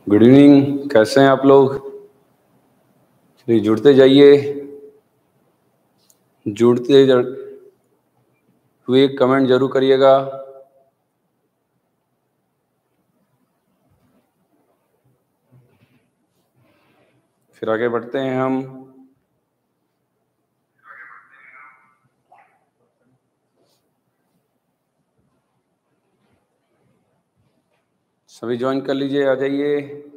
Good evening, कैसे हैं आप लोग? चलिए जुड़ते जाइए, जुड़ते हुए कमेंट जरूर करिएगा। फिर आगे बढ़ते हैं हम। सभी ज्वाइन कर लीजिए, आ जाइए।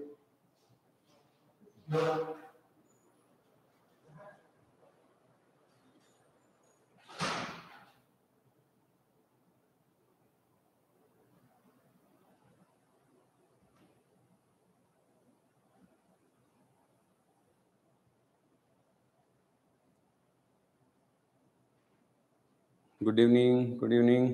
Good evening, good evening.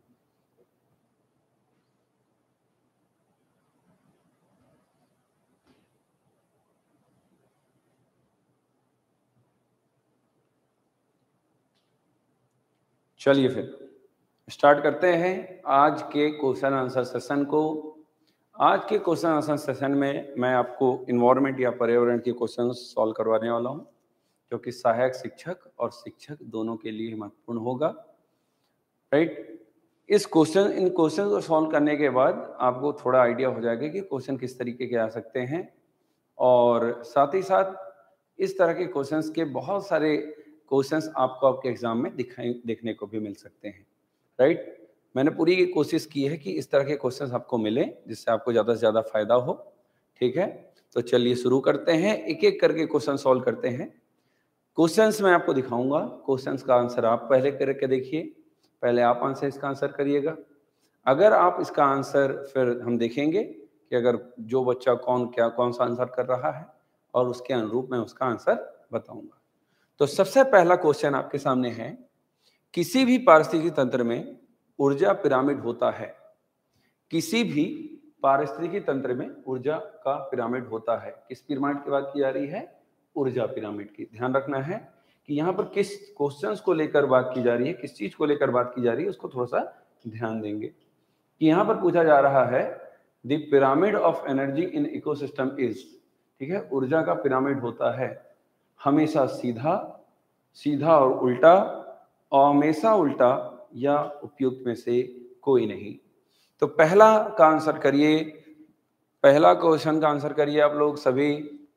चलिए फिर स्टार्ट करते हैं आज के क्वेश्चन आंसर सेशन को। आज के क्वेश्चन आंसर सेशन में मैं आपको इन्वायरमेंट या पर्यावरण के क्वेश्चन सॉल्व करवाने वाला हूं, जो कि सहायक शिक्षक और शिक्षक दोनों के लिए महत्वपूर्ण होगा। राइट, इन क्वेश्चन को सॉल्व करने के बाद आपको थोड़ा आइडिया हो जाएगा कि क्वेश्चन किस तरीके के आ सकते हैं, और साथ ही साथ इस तरह के क्वेश्चंस के बहुत सारे क्वेश्चंस आपको आपके एग्जाम में देखने को भी मिल सकते हैं। राइट, मैंने पूरी कोशिश की है कि इस तरह के क्वेश्चंस आपको मिले जिससे आपको ज़्यादा से ज़्यादा फायदा हो। ठीक है, तो चलिए शुरू करते हैं, एक एक करके क्वेश्चन सॉल्व करते हैं। क्वेश्चंस मैं आपको दिखाऊंगा, क्वेश्चंस का आंसर आप पहले करके देखिए, पहले आप आंसर इसका आंसर करिएगा। अगर आप इसका आंसर, फिर हम देखेंगे कि अगर जो बच्चा कौन सा आंसर कर रहा है और उसके अनुरूप मैं उसका आंसर बताऊंगा। तो सबसे पहला क्वेश्चन आपके सामने है, किसी भी पारिस्थितिकी तंत्र में ऊर्जा पिरामिड होता है। किसी भी पारिस्थितिकी तंत्र में ऊर्जा का पिरामिड होता है। किस पिरामिड की बात की जा रही है? ऊर्जा पिरामिड की। ध्यान रखना है कि यहाँ पर किस क्वेश्चंस को लेकर बात की जा रही है, किस चीज को लेकर बात की जा रही है, उसको थोड़ा सा ध्यान देंगे कि यहाँ पर पूछा जा रहा है the pyramid of energy in ecosystem is. ठीक है, ऊर्जा का पिरामिड होता है हमेशा सीधा, सीधा और उल्टा, और हमेशा उल्टा या उपयुक्त में से कोई नहीं। तो पहला का आंसर करिए, पहला क्वेश्चन का आंसर करिए आप लोग सभी।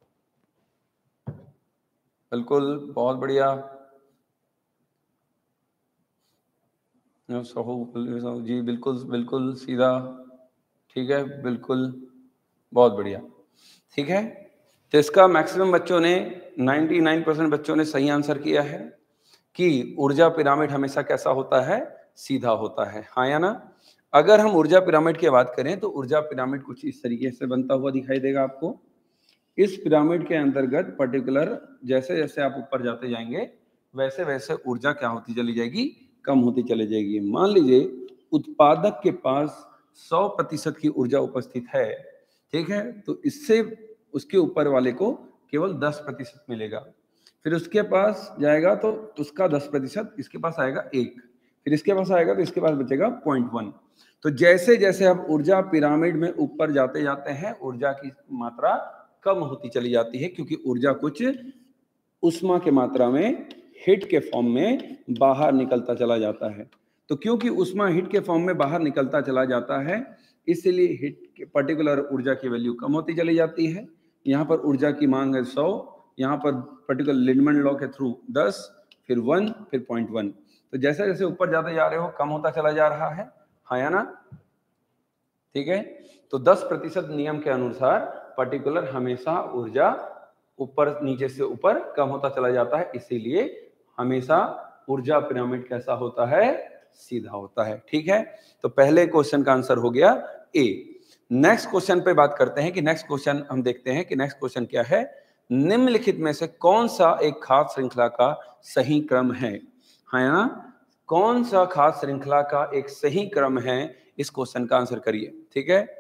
बिल्कुल, बहुत बढ़िया जी, बिल्कुल बिल्कुल सीधा। ठीक है, बिल्कुल, बहुत बढ़िया। ठीक है, तो इसका मैक्सिमम बच्चों ने 99% बच्चों ने सही आंसर किया है कि ऊर्जा पिरामिड हमेशा कैसा होता है? सीधा होता है। हाँ या ना? अगर हम ऊर्जा पिरामिड की बात करें तो ऊर्जा पिरामिड कुछ इस तरीके से बनता हुआ दिखाई देगा आपको। इस पिरामिड के अंतर्गत पर्टिकुलर जैसे जैसे आप ऊपर जाते जाएंगे वैसे वैसे ऊर्जा क्या होती चली जाएगी? कम होती चली जाएगी। मान लीजिए उत्पादक के पास 100% की ऊर्जा उपस्थित है, ठीक है, तो इससे उसके ऊपर वाले को केवल 10% मिलेगा। फिर उसके पास जाएगा तो उसका 10%, इसके पास आएगा 1, फिर इसके पास आएगा तो इसके पास बचेगा 0.1। तो जैसे जैसे आप ऊर्जा पिरामिड में ऊपर जाते जाते हैं ऊर्जा की मात्रा कम होती चली जाती है, क्योंकि ऊर्जा कुछ उष्मा के मात्रा में हीट के फॉर्म में बाहर निकलता चला जाता है। तो क्योंकि उष्मा हीट के फॉर्म में बाहर निकलता चला जाता है, इसलिए हीट के पर्टिकुलर ऊर्जा की वैल्यू कम होती चली जाती है। यहाँ पर ऊर्जा की मांग है 100, यहाँ पर पर्टिकुलर लिडमैन लॉ के थ्रू 10, फिर 1, फिर 0.1। तो जैसे जैसे ऊपर जाते जा रहे हो कम होता चला जा रहा है। हाँ या ना? ठीक है, तो 10% नियम के अनुसार पर्टिकुलर हमेशा ऊर्जा ऊपर नीचे से ऊपर कम होता चला जाता है, इसीलिए हमेशा ऊर्जा पिरामिड कैसा होता है? सीधा होता है। ठीक है, तो पहले क्वेश्चन का आंसर हो गया ए। नेक्स्ट क्वेश्चन पे बात करते हैं कि नेक्स्ट क्वेश्चन हम देखते हैं कि नेक्स्ट क्वेश्चन क्या है। निम्नलिखित में से कौन सा एक खाद्य श्रृंखला का सही क्रम है? है ना? कौन सा खाद्य श्रृंखला का एक सही क्रम है? इस क्वेश्चन का आंसर करिए। ठीक है,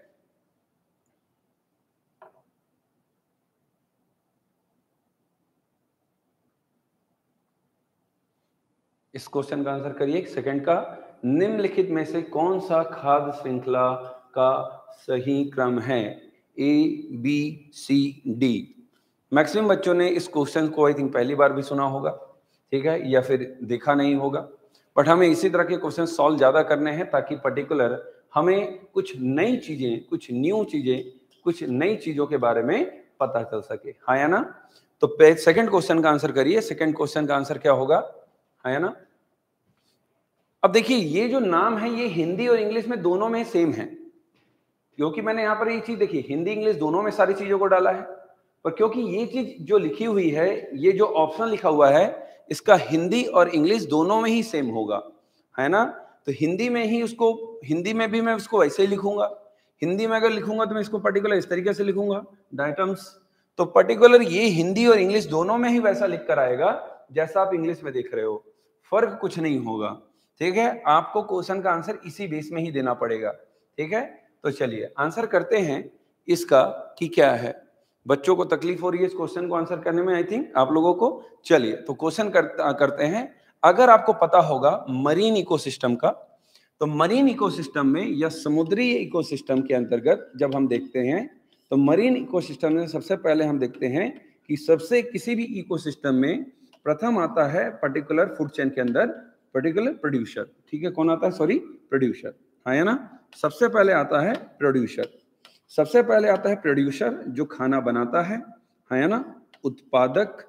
इस क्वेश्चन का आंसर करिए। सेकंड का, निम्नलिखित में से कौन सा खाद्य श्रृंखला का सही क्रम है? ABCD। मैक्सिमम बच्चों ने इस क्वेश्चन को आई थिंक पहली बार भी सुना होगा, ठीक है, या फिर देखा नहीं होगा, बट हमें इसी तरह के क्वेश्चन सॉल्व ज्यादा करने हैं ताकि पर्टिकुलर हमें कुछ नई चीजें, कुछ न्यू चीजें, कुछ नई चीजों के बारे में पता चल सके। हाँ या ना? तो सेकंड क्वेश्चन का आंसर करिए। सेकंड क्वेश्चन का आंसर क्या होगा? हाँ या ना? अब देखिए ये जो नाम है ये हिंदी और इंग्लिश में दोनों में सेम है, क्योंकि मैंने यहां पर ये चीज देखी, हिंदी इंग्लिश दोनों में सारी चीजों को डाला है, पर क्योंकि ये चीज जो लिखी हुई है, ये जो ऑप्शन लिखा हुआ है, इसका हिंदी और इंग्लिश दोनों में ही सेम होगा, है ना? तो हिंदी में ही उसको, हिंदी में भी मैं उसको वैसे ही लिखूंगा। हिंदी में अगर लिखूंगा तो मैं इसको पर्टिकुलर इस तरीके से लिखूंगा, डायटम्स। तो पर्टिकुलर ये हिंदी और इंग्लिश दोनों में ही वैसा लिख कर आएगा जैसा आप इंग्लिश में देख रहे हो, फर्क कुछ नहीं होगा, ठीक है? आपको क्वेश्चन का आंसर इसी बेस में ही देना पड़ेगा, ठीक है? तो चलिए आंसर करते हैं इसका कि क्या है। बच्चों को तकलीफ हो रही है इस क्वेश्चन को आंसर करने में, आई थिंक आप लोगों को। चलिए तो क्वेश्चन करते हैं। अगर आपको पता होगा मरीन इकोसिस्टम का, तो मरीन इकोसिस्टम में या समुद्री इकोसिस्टम के अंतर्गत जब हम देखते हैं, तो मरीन इकोसिस्टम में सबसे पहले हम देखते हैं कि सबसे किसी भी इकोसिस्टम में प्रथम आता है पर्टिकुलर फूड चेन के अंदर पर्टिकुलर प्रोड्यूसर, ठीक है? कौन आता है? सॉरी, प्रोड्यूसर, हाँ या ना? सबसे पहले आता है प्रोड्यूसर। सबसे पहले आता है प्रोड्यूसर जो खाना बनाता है या ना? उत्पादक,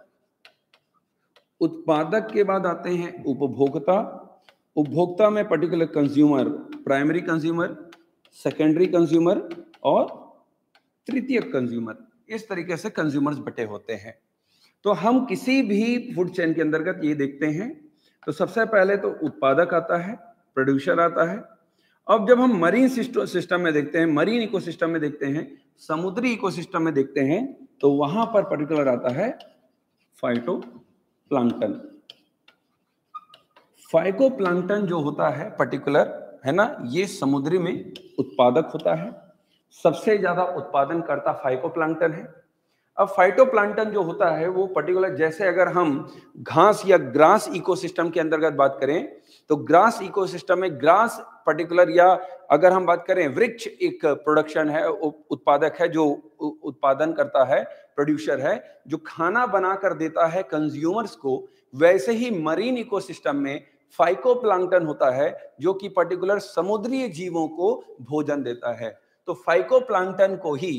उत्पादक के बाद आते हैं उपभोक्ता, उपभोक्ता में particular consumer, primary consumer, secondary consumer और तृतीय कंज्यूमर। इस तरीके से कंज्यूमर्स बटे होते हैं। तो हम किसी भी फूड चेन के अंतर्गत ये देखते हैं, तो सबसे पहले तो उत्पादक आता है, प्रोड्यूसर आता है। अब जब हम मरीन सिस्टम में देखते हैं, मरीन इकोसिस्टम में देखते हैं, समुद्री इकोसिस्टम में देखते हैं, तो वहां पर पर्टिकुलर आता है फाइटोप्लैंक्टन। फाइटोप्लैंक्टन जो होता है पर्टिकुलर, है ना, ये समुद्री में उत्पादक होता है। सबसे ज्यादा उत्पादन करता फाइटोप्लैंक्टन है। अब फाइटोप्लैंक्टन जो होता है वो पर्टिकुलर, जैसे अगर हम घास या ग्रास इकोसिस्टम के अंतर्गत बात करें, तो ग्रास इकोसिस्टम में ग्रास पर्टिकुलर, या अगर हम बात करें वृक्ष एक प्रोडक्शन है, उत्पादक है, जो उत्पादन करता है, प्रोड्यूसर है, जो खाना बनाकर देता है कंज्यूमर्स को, वैसे ही मरीन इकोसिस्टम में फाइटोप्लैंक्टन होता है जो कि पर्टिकुलर समुद्री जीवों को भोजन देता है। तो फाइटोप्लैंक्टन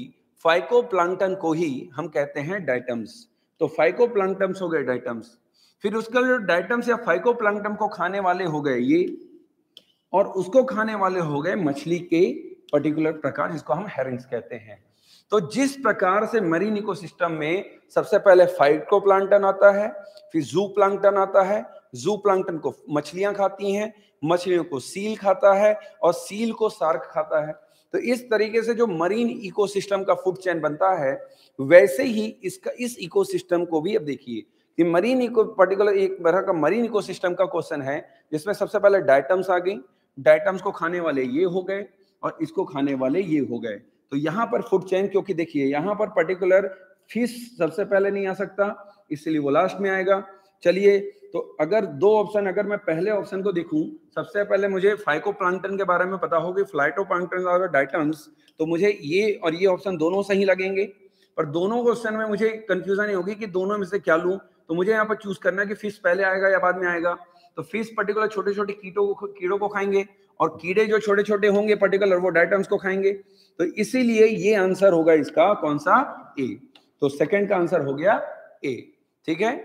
को ही हम कहते हैं डाइटम्स। तो फाइटोप्लैंक्टन्स हो गए डाइटम्स। फिर उसका जो डाइटम्स या फाइटोप्लैंक्टन को खाने वाले हो गए ये, और उसको खाने वाले हो गए मछली के पर्टिकुलर प्रकार, जिसको हम हेरिंग्स कहते हैं। तो जिस प्रकार से मरीन इकोसिस्टम में सबसे पहले फाइटोप्लैंक्टन आता है, फिर जूप्लैंक्टन आता है, जूप्लैंक्टन को मछलियां खाती हैं, मछलियों को सील खाता है, और सील को शार्क खाता है। तो इस तरीके से जो मरीन इकोसिस्टम का फूड चेन बनता है, वैसे ही इसका, इस इकोसिस्टम को भी अब देखिए कि मरीन इको पर्टिकुलर एक तरह का मरीन इकोसिस्टम का क्वेश्चन है, जिसमें सबसे पहले डाइटम्स आ गई, डाइटम्स को खाने वाले ये हो गए और इसको खाने वाले ये हो गए। तो यहाँ पर फूड चेन, क्योंकि देखिए यहाँ पर पर्टिकुलर फिश सबसे पहले नहीं आ सकता, इसलिए वो लास्ट में आएगा। चलिए, तो अगर दो ऑप्शन, अगर मैं पहले ऑप्शन को देखूं, सबसे पहले मुझे फाइटोप्लैंक्टन के बारे में पता हो कि फाइटोप्लैंक्टन और डाइटम्स, तो मुझे ये और ये ऑप्शन दोनों सही लगेंगे। पर दोनों क्वेश्चन में मुझे कंफ्यूजन नहीं होगी कि दोनों में से क्या लूं, तो मुझे यहाँ पर चूज करना है कि फिश पहले आएगा या बाद में आएगा। तो फिश पर्टिकुलर छोटे छोटे कीड़ों को खाएंगे, और कीड़े जो छोटे छोटे होंगे पर्टिकुलर वो डाइटम्स को खाएंगे। तो इसीलिए ये आंसर होगा इसका कौन सा? ए। तो सेकंड का आंसर हो गया ए। ठीक है,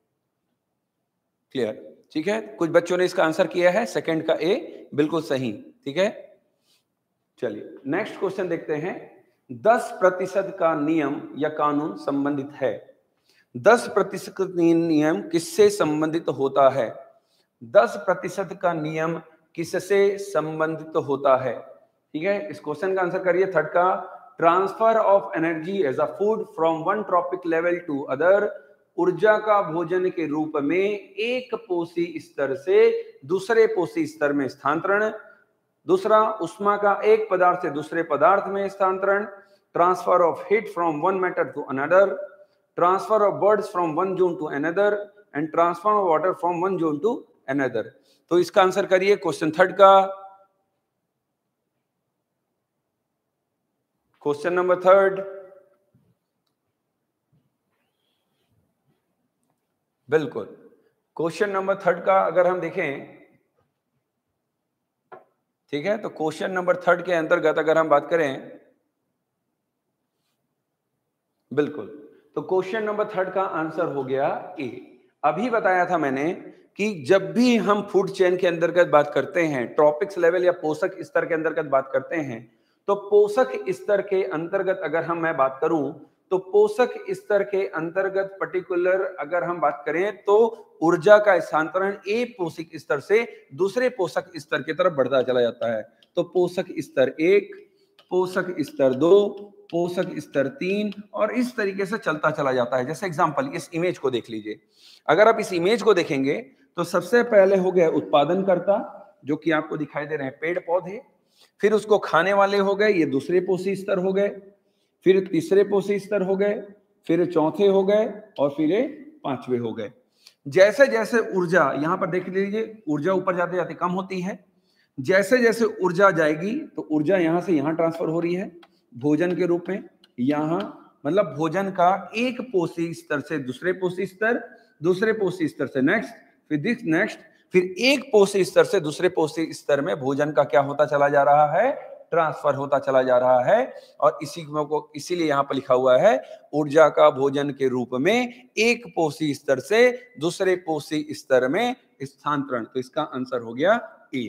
क्लियर? ठीक है, कुछ बच्चों ने इसका आंसर किया है सेकंड का ए, बिल्कुल सही। ठीक है, चलिए नेक्स्ट क्वेश्चन देखते हैं। 10% का नियम या कानून संबंधित है। 10% नियम किससे संबंधित होता है? 10% का नियम किससे संबंधित होता है? ठीक है, इस क्वेश्चन का आंसर करिए। थर्ड का, transfer of energy as a food from one trophic level to other, ऊर्जा का भोजन के रूप में एक पोषी स्तर से दूसरे पोषी स्तर में स्थानांतरण। दूसरा, उष्मा का एक पदार्थ से दूसरे पदार्थ में स्थानांतरण। Transfer of heat from one matter to another. Transfer of birds from one zone to another and transfer of water from one zone to another. तो इसका आंसर करिए क्वेश्चन थर्ड का। क्वेश्चन नंबर थर्ड, बिल्कुल question number third का अगर हम देखें, ठीक है, तो क्वेश्चन नंबर थर्ड के अंतर्गत अगर हम बात करें, बिल्कुल, तो क्वेश्चन नंबर थर्ड का आंसर हो गया ए। अभी बताया था मैंने कि जब भी हम फूड चेन के अंतर्गत बात करते हैं, ट्रॉपिक्स लेवल या पोषक स्तर के अंतर्गत बात करते हैं, तो पोषक स्तर के अंतर्गत अगर मैं बात करूं, तो पोषक स्तर के अंतर्गत पर्टिकुलर अगर हम बात करें तो ऊर्जा का स्थानांतरण एक पोषक स्तर से दूसरे पोषक स्तर की तरफ बढ़ता चला जाता है। तो पोषक स्तर 1, पोषक स्तर 2, पोषक स्तर 3 और इस तरीके से चलता चला जाता है। जैसे एग्जांपल इस इमेज को देख लीजिए। अगर आप इस इमेज को देखेंगे तो सबसे पहले हो गए उत्पादनकर्ता, जो कि आपको दिखाई दे रहे हैं पेड़ पौधे, फिर उसको खाने वाले हो गए, ये दूसरे पोषक स्तर हो गए, फिर तीसरे पोषक स्तर हो गए, फिर चौथे हो गए और फिर पांचवे हो गए। जैसे जैसे ऊर्जा, यहां पर देख लीजिए, ऊर्जा ऊपर जाते जाते कम होती है। जैसे जैसे ऊर्जा जाएगी तो ऊर्जा यहां से यहां ट्रांसफर हो रही है भोजन के रूप में। यहां मतलब भोजन का एक पोषक स्तर से दूसरे पोषक स्तर, दूसरे पोषक स्तर से नेक्स्ट, फिर दिस नेक्स्ट, फिर एक पोषक स्तर से दूसरे पोषक स्तर में भोजन का क्या होता चला जा रहा है, ट्रांसफर होता चला जा रहा है। और इसी को इसीलिए यहां पर लिखा हुआ है ऊर्जा का भोजन के रूप में एक पोषक स्तर से दूसरे पोषक स्तर में स्थानांतरण। तो इसका आंसर हो गया ए।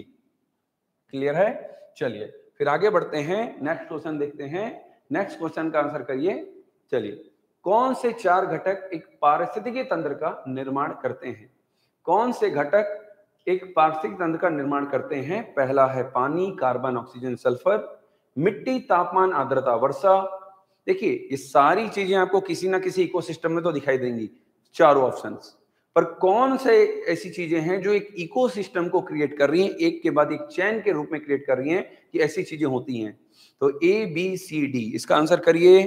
क्लियर है? चलिए फिर आगे बढ़ते हैं, नेक्स्ट क्वेश्चन देखते हैं। नेक्स्ट क्वेश्चन का आंसर करिए। चलिए, कौन से चार घटक एक पारिस्थितिकी तंत्र का निर्माण करते हैं? कौन से घटक एक पारिस्थितिकी तंत्र का निर्माण करते हैं? पहला है पानी, कार्बन, ऑक्सीजन, सल्फर, मिट्टी, तापमान, आर्द्रता, वर्षा। देखिए ये सारी चीजें आपको किसी ना किसी इकोसिस्टम में तो दिखाई देंगी, चारों ऑप्शंस, पर कौन से ऐसी चीजें हैं जो एक इकोसिस्टम को क्रिएट कर रही हैं, एक के बाद एक चैन के रूप में क्रिएट कर रही हैं कि ऐसी चीजें होती हैं? तो ए बी सी डी, इसका आंसर करिए।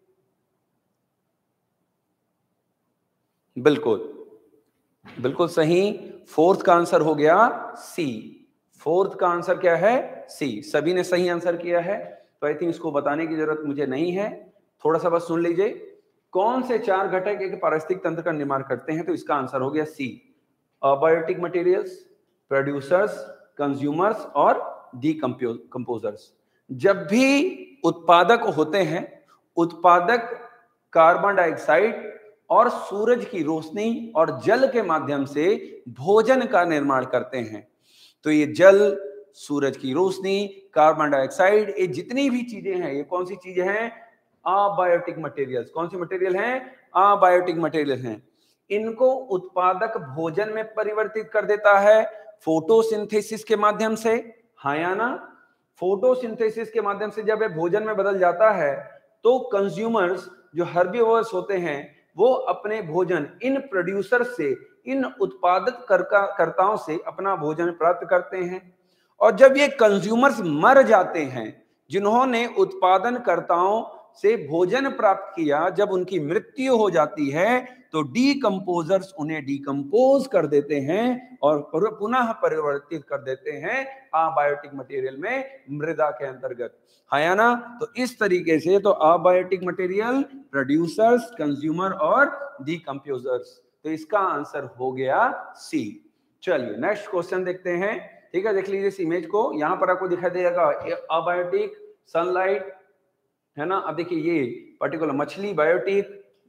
बिल्कुल बिल्कुल सही, फोर्थ का आंसर हो गया सी। फोर्थ का आंसर क्या है? सी। सभी ने सही आंसर किया है, तो आई थिंक इसको बताने की जरूरत मुझे नहीं है, थोड़ा सा बस सुन लीजिए। कौन से चार घटक एक पारिस्थितिक तंत्र का निर्माण करते हैं? तो इसका आंसर हो गया C. Abiotic materials, producers, consumers और डीकंपोजर्स। जब भी उत्पादक होते हैं, उत्पादक कार्बन डाइऑक्साइड और सूरज की रोशनी और जल के माध्यम से भोजन का निर्माण करते हैं। तो ये जल, सूरज की रोशनी, कार्बन डाइऑक्साइड, ये जितनी भी चीजें हैं, ये कौन सी चीजें हैं? Abiotic materials. कौन सी मटेरियल हैं? अबायोटिक मटेरियल हैं। इनको उत्पादक भोजन में परिवर्तित कर देता है फोटोसिंथेसिस के माध्यम से। हाँ या ना? फोटोसिंथेसिस के माध्यम से जब ये भोजन में बदल जाता है तो कंज्यूमर्स जो हर्बीवोर्स होते हैं वो अपने भोजन इन प्रोड्यूसर से, इन उत्पादक कर्ताओं से अपना भोजन प्राप्त करते हैं। और जब ये कंज्यूमर्स मर जाते हैं, जिन्होंने उत्पादनकर्ताओं से भोजन प्राप्त किया, जब उनकी मृत्यु हो जाती है तो डीकंपोजर्स उन्हें डीकंपोज कर देते हैं और पुनः परिवर्तित कर देते हैं अबायोटिक मटेरियल में, मृदा के अंतर्गत। है या ना? तो इस तरीके से तो अबायोटिक मटेरियल, प्रोड्यूसर्स, कंज्यूमर और डीकंपोजर्स। तो इसका आंसर हो गया सी। चलिए नेक्स्ट क्वेश्चन देखते हैं। ठीक है, देख लीजिए इस इमेज को, यहां पर आपको दिखाई देगा अबायोटिक, सनलाइट, है ना? अब देखिए ये पर्टिकुलर मछली बायोटिक,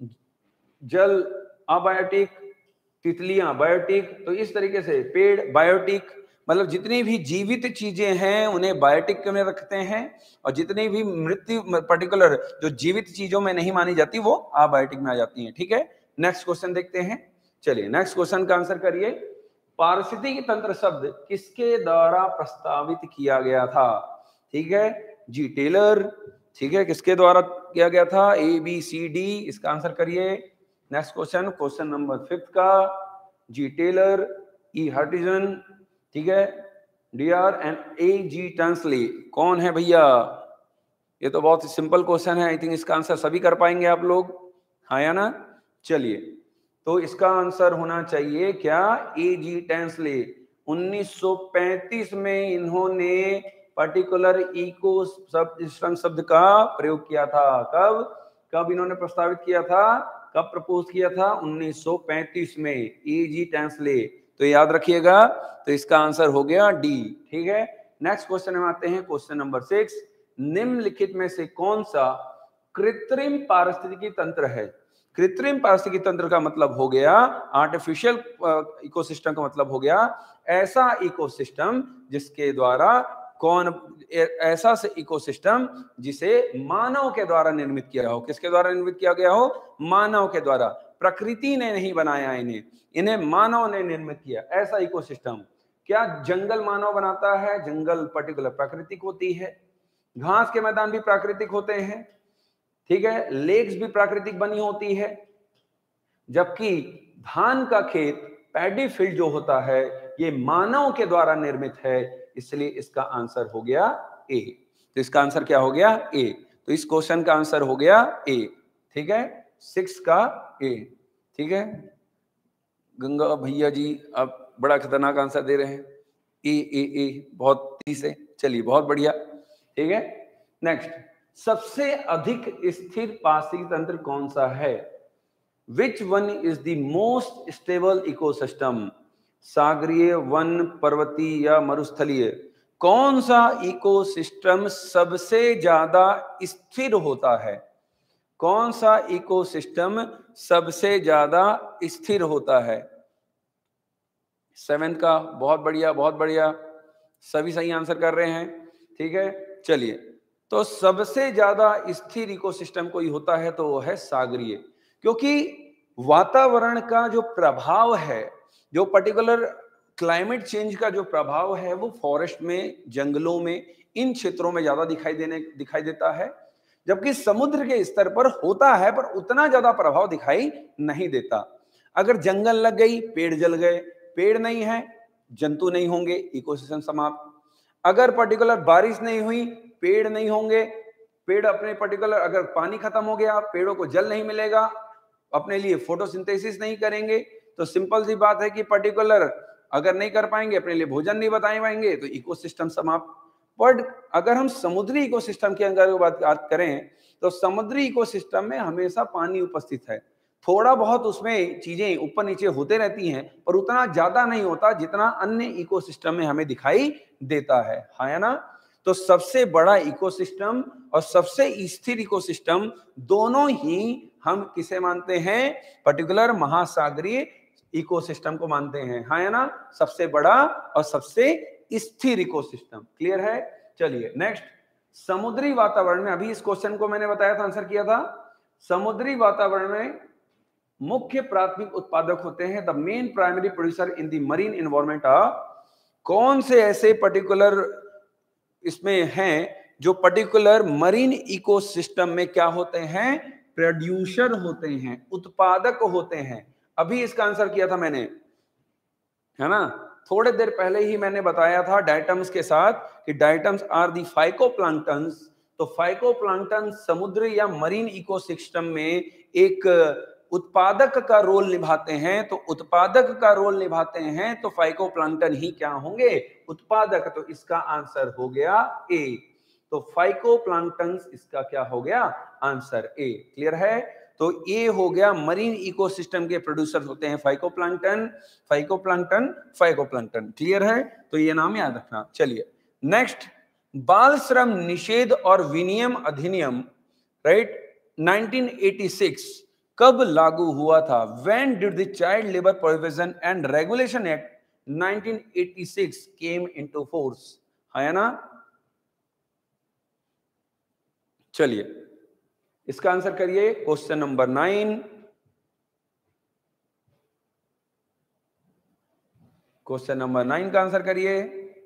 जल अबायोटिक, तितलियां बायोटिक, तो इस तरीके से पेड़ बायोटिक, मतलब जितनी भी जीवित चीजें हैं उन्हें बायोटिक में रखते हैं, और जितनी भी मृत्यु पर्टिकुलर जो जीवित चीजों में नहीं मानी जाती वो अबायोटिक में आ जाती हैं। ठीक है, नेक्स्ट क्वेश्चन देखते हैं। चलिए नेक्स्ट क्वेश्चन का आंसर करिए। पारिस्थितिकी तंत्र शब्द किसके द्वारा प्रस्तावित किया गया था? ठीक है, जी टेलर। ठीक है, किसके द्वारा किया गया था? ए बी सी डी, इसका आंसर करिए। नेक्स्ट क्वेश्चन, क्वेश्चन नंबर 5 का, जी टेलर, ई हर्टिजन, ठीक है, D R and A G Tansley. कौन है भैया? ये तो बहुत सिंपल क्वेश्चन है, आई थिंक इसका आंसर सभी कर पाएंगे आप लोग, हाँ या ना? चलिए, तो इसका आंसर होना चाहिए क्या? ए जी टंसली। 1935 में इन्होंने पर्टिकुलर इको सिस्टम शब्द का प्रयोग किया था। कब इन्होंने प्रस्तावित किया था, कब प्रपोज किया था? 1935 में, E.G. टेंसले। तो याद रखिएगा, तो इसका आंसर हो गया डी। ठीक है, नेक्स्ट क्वेश्चन में आते हैं, क्वेश्चन नंबर 6। निम्नलिखित में से कौन सा कृत्रिम पारिस्थितिकी तंत्र है? कृत्रिम पारिस्थितिकी तंत्र का मतलब हो गया आर्टिफिशियल इकोसिस्टम का मतलब हो गया ऐसा इकोसिस्टम जिसके द्वारा ऐसा से इकोसिस्टम जिसे मानव के द्वारा निर्मित किया हो। किसके द्वारा निर्मित किया गया हो? मानव के द्वारा। प्रकृति ने नहीं बनाया इन्हें मानव ने निर्मित किया। ऐसा इकोसिस्टम। क्या जंगल मानव बनाता है? जंगल पर्टिकुलर प्राकृतिक होती है, घास के मैदान भी प्राकृतिक होते हैं, ठीक है, लेक्स भी प्राकृतिक बनी होती है, जबकि धान का खेत पैडी फील्ड जो होता है ये मानव के द्वारा निर्मित है, इसलिए इसका आंसर हो गया ए। तो इसका आंसर क्या हो गया? ए। तो इस क्वेश्चन का आंसर हो गया ए। ठीक है, 6 का ए। ठीक है, गंगा भैया जी आप बड़ा खतरनाक आंसर दे रहे हैं, ए बहुत तेजी से। चलिए, बहुत बढ़िया। ठीक है, नेक्स्ट, सबसे अधिक स्थिर पारिस्थितिकी तंत्र कौन सा है? Which one is the most stable ecosystem? सागरीय, वन, पर्वतीय या मरुस्थलीय? कौन सा इकोसिस्टम सबसे ज्यादा स्थिर होता है? कौन सा इकोसिस्टम सबसे ज्यादा स्थिर होता है? 7 का, बहुत बढ़िया, बहुत बढ़िया, सभी सही आंसर कर रहे हैं। ठीक है, चलिए, तो सबसे ज्यादा स्थिर इकोसिस्टम कोई होता है तो वो है सागरीय, क्योंकि वातावरण का जो प्रभाव है, जो पर्टिकुलर क्लाइमेट चेंज का जो प्रभाव है वो फॉरेस्ट में, जंगलों में, इन क्षेत्रों में ज्यादा दिखाई देता है, जबकि समुद्र के स्तर पर होता है पर उतना ज्यादा प्रभाव दिखाई नहीं देता। अगर जंगल लग गई, पेड़ जल गए, पेड़ नहीं है, जंतु नहीं होंगे, इकोसिस्टम समाप्त। अगर पर्टिकुलर बारिश नहीं हुई, पेड़ नहीं होंगे, पेड़ अपने पर्टिकुलर, अगर पानी खत्म हो गया, पेड़ों को जल नहीं मिलेगा, अपने लिए फोटोसिंथेसिस नहीं करेंगे, तो सिंपल सी बात है कि पर्टिकुलर अगर नहीं कर पाएंगे, अपने लिए भोजन नहीं बता पाएंगे, तो इकोसिस्टम समाप्त। बट अगर हम समुद्री इकोसिस्टम के अंदर बात करें तो समुद्री इकोसिस्टम में हमेशा पानी उपस्थित है। थोड़ा बहुत उसमें चीजें ऊपर नीचे होते रहती हैं, पर उतना ज्यादा नहीं होता जितना अन्य इकोसिस्टम में हमें दिखाई देता है ना? तो सबसे बड़ा इकोसिस्टम और सबसे स्थिर इकोसिस्टम दोनों ही हम किसे मानते हैं? पर्टिकुलर महासागरीय इकोसिस्टम को मानते हैं, है ना? सबसे बड़ा और सबसे स्थिर इकोसिस्टम। क्लियर है? चलिए, नेक्स्ट, समुद्री वातावरण में, अभी इस क्वेश्चन को मैंने बताया था, आंसर किया था, समुद्री वातावरण में मुख्य प्राथमिक उत्पादक होते हैं, the main primary producer in the marine environment. कौन से ऐसे पर्टिकुलर इसमें हैं जो पर्टिकुलर मरीन इकोसिस्टम में क्या होते हैं? प्रोड्यूसर होते हैं, उत्पादक होते हैं। अभी इसका आंसर किया था मैंने, है ना? थोड़े देर पहले ही मैंने बताया था डायटम्स के साथ कि डायटम्स आर दी फाइकोप्लांक्टन्स। तो फाइकोप्लांक्टन समुद्र या मरीन इकोसिस्टम में एक उत्पादक का रोल निभाते हैं। तो उत्पादक का रोल निभाते हैं तो फाइकोप्लांक्टन ही क्या होंगे? उत्पादक। तो इसका आंसर हो गया ए। तो फाइकोप्लांक्टन इसका क्या हो गया? Answer A. क्लियर है? तो ये हो गया, मरीन इकोसिस्टम के प्रोड्यूसर होते हैं फाइकोप्लांक्टन, फाइकोप्लांक्टन, फाइकोप्लांक्टन। क्लियर है? तो ये नाम याद रखना। चलिए, नेक्स्ट, बाल श्रम निषेध और विनियम अधिनियम, राइट, 1986 कब लागू हुआ था? When did the Child Labor Prohibition and Regulation Act 1986 came into force? है ना? चलिए, इसका आंसर करिए, क्वेश्चन नंबर 9। क्वेश्चन नंबर 9 का आंसर करिए।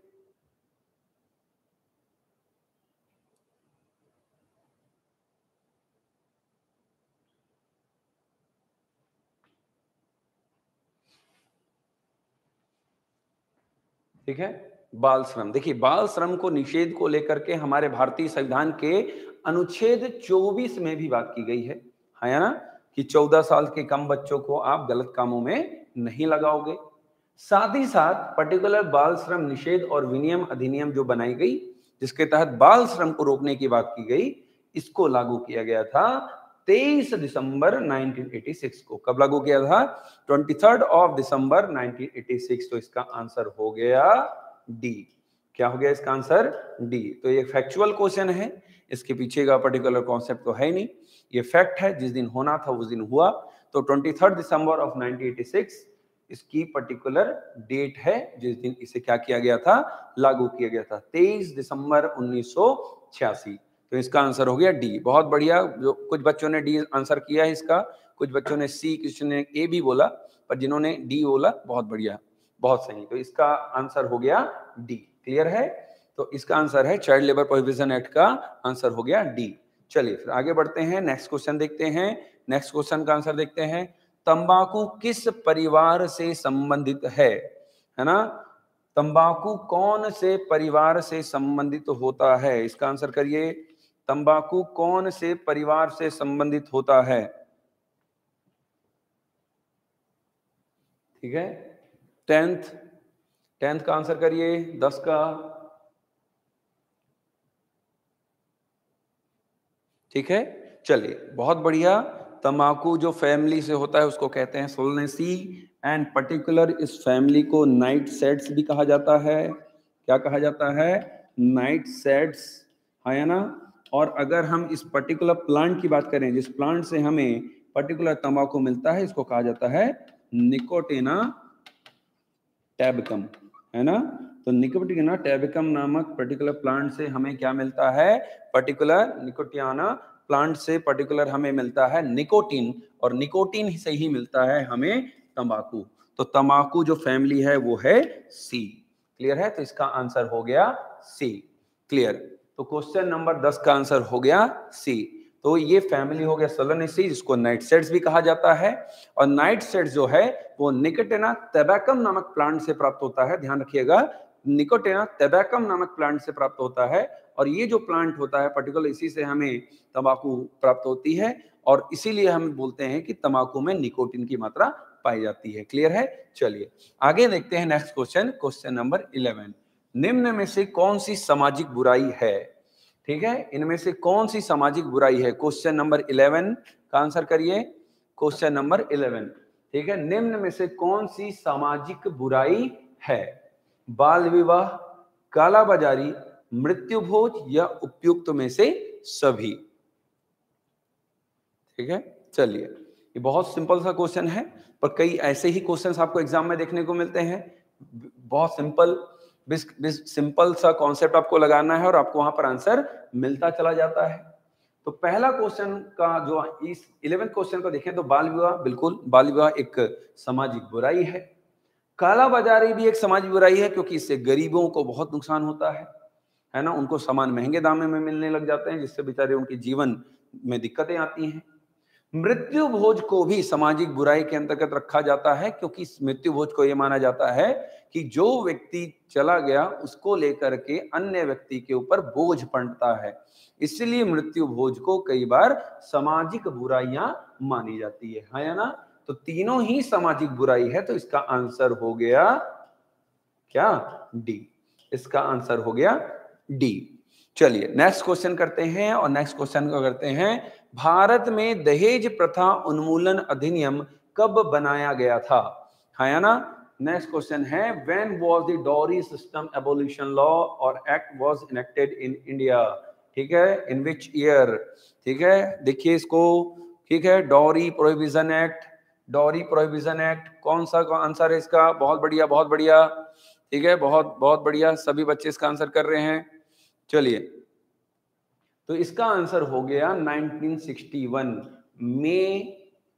ठीक है, बाल श्रम। देखिए, बाल श्रम को निषेध को लेकर के हमारे भारतीय संविधान के अनुच्छेद 24 में भी बात की गई है ना? कि 14 साल के कम बच्चों को आप गलत कामों में नहीं लगाओगे। साथ ही साथ पर्टिकुलर बाल श्रम निषेध और विनियम अधिनियम जो बनाई गई जिसके तहत बाल श्रम को रोकने की बात की गई, इसको लागू किया गया था 23 दिसंबर 1986 को। कब लागू किया था? 23 दिसंबर 1986। तो इसका आंसर हो गया डी। क्या हो गया इसका आंसर? डी। तो ये फैक्चुअल क्वेश्चन है, इसके पीछे का पर्टिकुलर कॉन्सेप्ट तो है ही नहीं, ये फैक्ट है, जिस दिन होना था उस दिन हुआ। तो 23 दिसंबर ऑफ 1986 इसकी पर्टिकुलर डेट है जिस दिन इसे क्या किया गया था? लागू किया गया था, 23 दिसंबर 1986। तो इसका आंसर हो गया डी। बहुत बढ़िया। जो कुछ बच्चों ने डी आंसर किया है इसका, कुछ बच्चों ने सी, किसी ने ए भी बोला, पर जिन्होंने डी बोला बहुत बढ़िया, बहुत सही। तो इसका आंसर हो गया डी। क्लियर है? तो इसका आंसर है चाइल्ड लेबर प्रोहिबिशन एक्ट का आंसर हो गया डी। चलिए फिर आगे बढ़ते हैं, नेक्स्ट क्वेश्चन देखते हैं। नेक्स्ट क्वेश्चन का आंसर देखते हैं, तंबाकू किस परिवार से संबंधित है ना? तंबाकू कौन से परिवार से संबंधित होता है? इसका आंसर करिए, तंबाकू कौन से परिवार से संबंधित होता है? ठीक है, 10th का आंसर करिए, 10 का। ठीक है, चलिए बहुत बढ़िया। तंबाकू जो फैमिली से होता है उसको कहते हैं सोलनेसी, एंड पर्टिकुलर इस फैमिली को नाइट सेड्स भी कहा जाता है। क्या कहा जाता है? नाइट सेड्स, है ना? और अगर हम इस पर्टिकुलर प्लांट की बात करें, जिस प्लांट से हमें पर्टिकुलर तंबाकू मिलता है, इसको कहा जाता है निकोटिना टैबकम, है ना? तो निकोटिना टैबकम नामक पर्टिकुलर प्लांट से हमें क्या मिलता है? पर्टिकुलर निकोटियाना प्लांट से पर्टिकुलर हमें मिलता है निकोटीन, और निकोटीन से ही मिलता है हमें तंबाकू। तो तंबाकू जो फैमिली है वो है सी। क्लियर है? तो इसका आंसर हो गया सी। क्लियर? तो क्वेश्चन नंबर 10 का आंसर हो गया सी। तो ये फैमिली हो गया सोलनेसी, जिसको नाइट सेड्स भी कहा जाता है। और नाइट सेड्स जो है वो निकोटिना टैबकम नामक प्लांट से प्राप्त होता है। ध्यान रखिएगा, निकोटिना टैबकम नामक प्लांट से प्राप्त होता है। और ये जो प्लांट होता है पर्टिकुलर, इसी से हमें तंबाकू प्राप्त होती है, और इसीलिए हम बोलते हैं कि तंबाकू में निकोटीन की मात्रा पाई जाती है। क्लियर है? चलिए आगे देखते हैं नेक्स्ट क्वेश्चन, क्वेश्चन नंबर 11। निम्न में से कौन सी सामाजिक बुराई है? ठीक है, इनमें से कौन सी सामाजिक बुराई है? क्वेश्चन नंबर 11 का आंसर करिए, क्वेश्चन नंबर 11। ठीक है, निम्न में से कौन सी सामाजिक बुराई है? बाल विवाह, कालाबाजारी, मृत्यु भोज, या उपयुक्त में से सभी? ठीक है, चलिए ये बहुत सिंपल सा क्वेश्चन है, पर कई ऐसे ही क्वेश्चंस आपको एग्जाम में देखने को मिलते हैं। बहुत सिंपल सा कॉन्सेप्ट आपको लगाना है और आपको वहां पर आंसर मिलता चला जाता है। तो पहला क्वेश्चन का जो इस 11th क्वेश्चन को देखें तो बाल विवाह, बिल्कुल बाल विवाह एक सामाजिक बुराई है। कालाबाजारी भी एक सामाजिक बुराई है, क्योंकि इससे गरीबों को बहुत नुकसान होता है ना? उनको सामान महंगे दाम में मिलने लग जाते हैं, जिससे बेचारे उनके जीवन में दिक्कतें आती हैं। मृत्यु भोज को भी सामाजिक बुराई के अंतर्गत रखा जाता है, क्योंकि मृत्यु भोज को यह माना जाता है कि जो व्यक्ति चला गया उसको लेकर के अन्य व्यक्ति के ऊपर बोझ पड़ता है, इसलिए मृत्यु भोज को कई बार सामाजिक बुराइयां मानी जाती है ना? तो तीनों ही सामाजिक बुराई है, तो इसका आंसर हो गया क्या? डी। इसका आंसर हो गया डी। चलिए नेक्स्ट क्वेश्चन करते हैं, और नेक्स्ट क्वेश्चन को करते हैं, भारत में दहेज प्रथा उन्मूलन अधिनियम कब बनाया गया था? है ना? नेक्स्ट क्वेश्चन है, when was the dowry system abolition law और act was enacted in India? ठीक है, इन विच ईयर? ठीक है, देखिए इसको। ठीक है, dowry prohibition act, dowry prohibition act कौन सा आंसर है इसका? बहुत बढ़िया, बहुत बढ़िया। ठीक है, बहुत बहुत बढ़िया, सभी बच्चे इसका आंसर कर रहे हैं। चलिए, तो इसका आंसर हो गया 1961, मई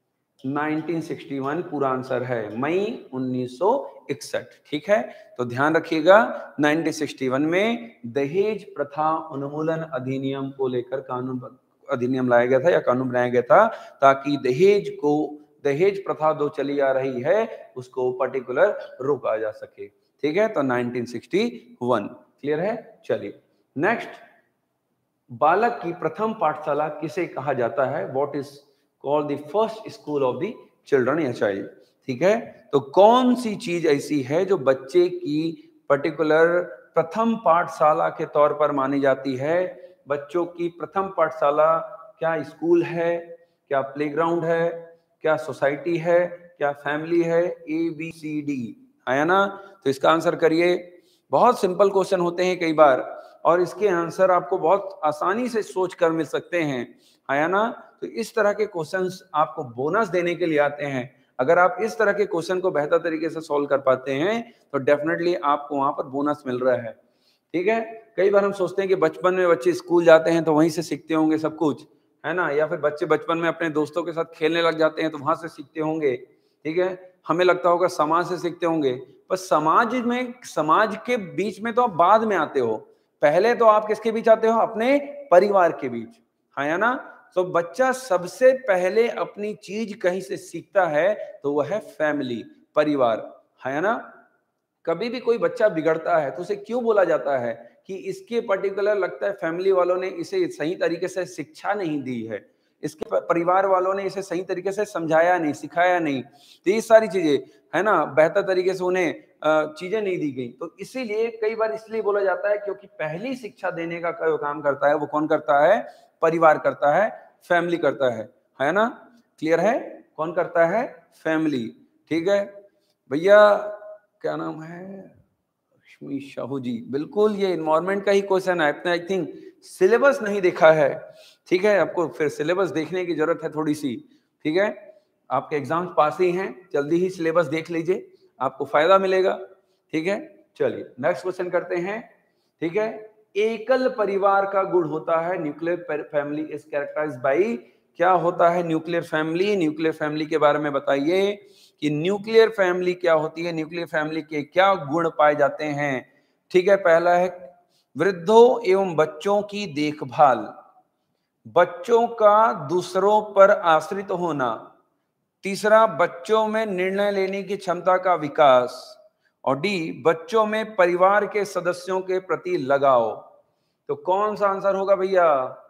1961 पूरा आंसर है, मई 1961। ठीक है, तो ध्यान रखिएगा 1961 में दहेज प्रथा उन्मूलन अधिनियम को लेकर अधिनियम लाया गया था या कानून बनाया गया था, ताकि दहेज प्रथा जो चली आ रही है उसको पर्टिकुलर रोका जा सके। ठीक है, तो 1961। क्लियर है? चलिए नेक्स्ट, बालक की प्रथम पाठशाला किसे कहा जाता है? What is called the first school of the children या चाइल्ड? ठीक है, तो कौन सी चीज ऐसी है जो बच्चे की पर्टिकुलर प्रथम पाठशाला के तौर पर मानी जाती है। बच्चों की प्रथम पाठशाला क्या स्कूल है, क्या प्लेग्राउंड है, क्या सोसाइटी है, क्या फैमिली है? ABCD है ना। तो इसका आंसर करिए। बहुत सिंपल क्वेश्चन होते हैं कई बार, और इसके आंसर आपको बहुत आसानी से सोच कर मिल सकते हैं, है ना। तो इस तरह के क्वेश्चंस आपको बोनस देने के लिए आते हैं। अगर आप इस तरह के क्वेश्चन को बेहतर तरीके से सॉल्व कर पाते हैं तो डेफिनेटली आपको वहां पर बोनस मिल रहा है। ठीक है। कई बार हम सोचते हैं कि बचपन में बच्चे स्कूल जाते हैं तो वहीं से सीखते होंगे सब कुछ, है ना, या फिर बच्चे बचपन में अपने दोस्तों के साथ खेलने लग जाते हैं तो वहां से सीखते होंगे। ठीक है। हमें लगता होगा समाज से सीखते होंगे, पर समाज के बीच में तो आप बाद में आते हो। पहले तो आप किसके बीच आते हो? अपने परिवार के बीच, है ना। तो बच्चा सबसे पहले अपनी चीज कहीं से सीखता है तो वह है फैमिली, परिवार, है ना। कभी भी कोई बच्चा बिगड़ता है तो उसे क्यों बोला जाता है कि इसके पर्टिकुलर लगता है फैमिली वालों ने इसे सही तरीके से शिक्षा नहीं दी है, इसके परिवार वालों ने इसे सही तरीके से समझाया नहीं, सिखाया नहीं, तो ये सारी चीजें, है ना, बेहतर तरीके से उन्हें चीजें नहीं दी गई। तो इसीलिए कई बार इसलिए बोला जाता है क्योंकि पहली शिक्षा देने का कोई काम करता है वो कौन करता है? परिवार करता है, फैमिली करता है ना। क्लियर है? कौन करता है? फैमिली। ठीक है भैया, क्या नाम है? रश्मि साहू जी, बिल्कुल ये इन्वायरमेंट का ही क्वेश्चन है। आपने आई थिंक सिलेबस नहीं देखा है। ठीक है, आपको फिर सिलेबस देखने की जरूरत है थोड़ी सी। ठीक है, आपके एग्जाम्स पास ही हैं, जल्दी ही सिलेबस देख लीजिए, आपको फायदा मिलेगा। ठीक है, चलिए नेक्स्ट क्वेश्चन करते हैं। ठीक है, एकल परिवार का गुण होता है nuclear family is characterized by, क्या होता है न्यूक्लियर फैमिली? न्यूक्लियर फैमिली के बारे में बताइए कि न्यूक्लियर फैमिली क्या होती है, न्यूक्लियर फैमिली के क्या गुण पाए जाते हैं। ठीक है, पहला है वृद्धों एवं बच्चों की देखभाल, बच्चों का दूसरों पर आश्रित होना, तीसरा बच्चों में निर्णय लेने की क्षमता का विकास, और डी बच्चों में परिवार के सदस्यों के प्रति लगाव। तो कौन सा आंसर होगा भैया?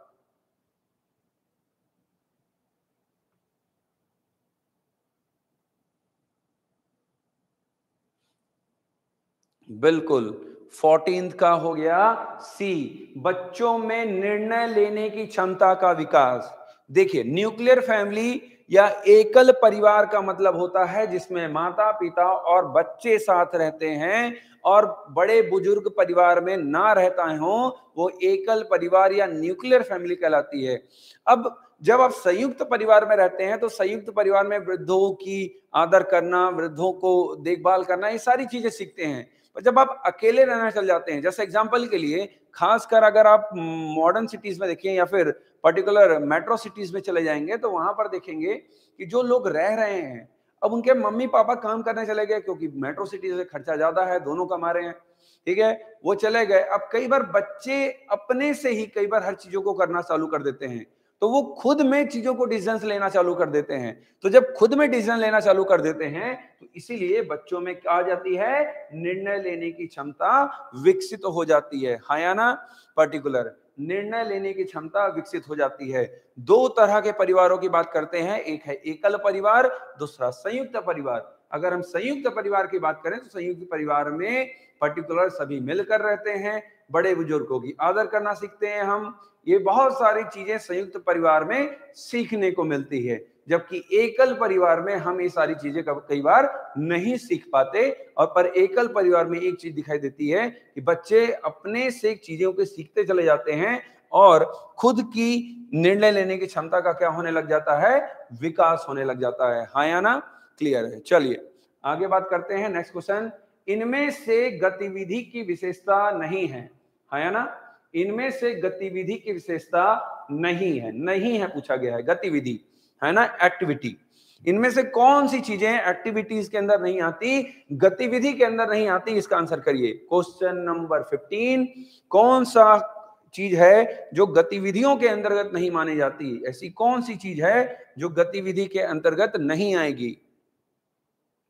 बिल्कुल 14th का हो गया सी, बच्चों में निर्णय लेने की क्षमता का विकास। देखिए, न्यूक्लियर फैमिली या एकल परिवार का मतलब होता है जिसमें माता पिता और बच्चे साथ रहते हैं और बड़े बुजुर्ग परिवार में ना रहता हो, वो एकल परिवार या न्यूक्लियर फैमिली कहलाती है। अब जब आप संयुक्त परिवार में रहते हैं तो संयुक्त परिवार में वृद्धों की आदर करना, वृद्धों को देखभाल करना, ये सारी चीजें सीखते हैं। पर जब आप अकेले रहना चल जाते हैं, जैसे एग्जांपल के लिए खासकर अगर आप मॉडर्न सिटीज में देखिए या फिर पर्टिकुलर मेट्रो सिटीज में चले जाएंगे तो वहां पर देखेंगे कि जो लोग रह रहे हैं, अब उनके मम्मी पापा काम करने चले गए क्योंकि मेट्रो सिटीज में खर्चा ज्यादा है, दोनों कमा रहे हैं। ठीक है, वो चले गए। अब कई बार बच्चे अपने से ही कई बार हर चीजों को करना चालू कर देते हैं, तो वो खुद में चीजों को डिसीजन लेना चालू कर देते हैं। तो जब खुद में डिसीजन लेना चालू कर देते हैं तो इसीलिए बच्चों में क्या आ जाती है? निर्णय लेने की क्षमता विकसित हो जाती है या ना। पर्टिकुलर निर्णय लेने की क्षमता विकसित हो जाती है। दो तरह के परिवारों की बात करते हैं, एक है एकल परिवार, दूसरा संयुक्त परिवार। अगर हम संयुक्त परिवार की बात करें तो संयुक्त परिवार में पर्टिकुलर सभी मिलकर रहते हैं, बड़े बुजुर्गों की आदर करना सीखते हैं हम। ये बहुत सारी चीजें संयुक्त परिवार में सीखने को मिलती है, जबकि एकल परिवार में हम ये सारी चीजें कई बार नहीं सीख पाते। और पर एकल परिवार में एक चीज दिखाई देती है कि बच्चे अपने से चीजों को सीखते चले जाते हैं और खुद की निर्णय लेने की क्षमता का क्या होने लग जाता है? विकास होने लग जाता है। हाँ या ना? क्लियर है? चलिए आगे बात करते हैं। नेक्स्ट क्वेश्चन, इनमें से गतिविधि की विशेषता नहीं है या ना। इनमें से गतिविधि की विशेषता नहीं है, नहीं है पूछा गया है, गतिविधि है ना, एक्टिविटी। इनमें से कौन सी चीजें एक्टिविटीज के अंदर नहीं आती, गतिविधि के अंदर नहीं आती? इसका आंसर करिए। क्वेश्चन नंबर 15, कौन सा चीज है जो गतिविधियों के अंतर्गत नहीं मानी जाती? ऐसी कौन सी चीज है जो गतिविधि के अंतर्गत नहीं आएगी?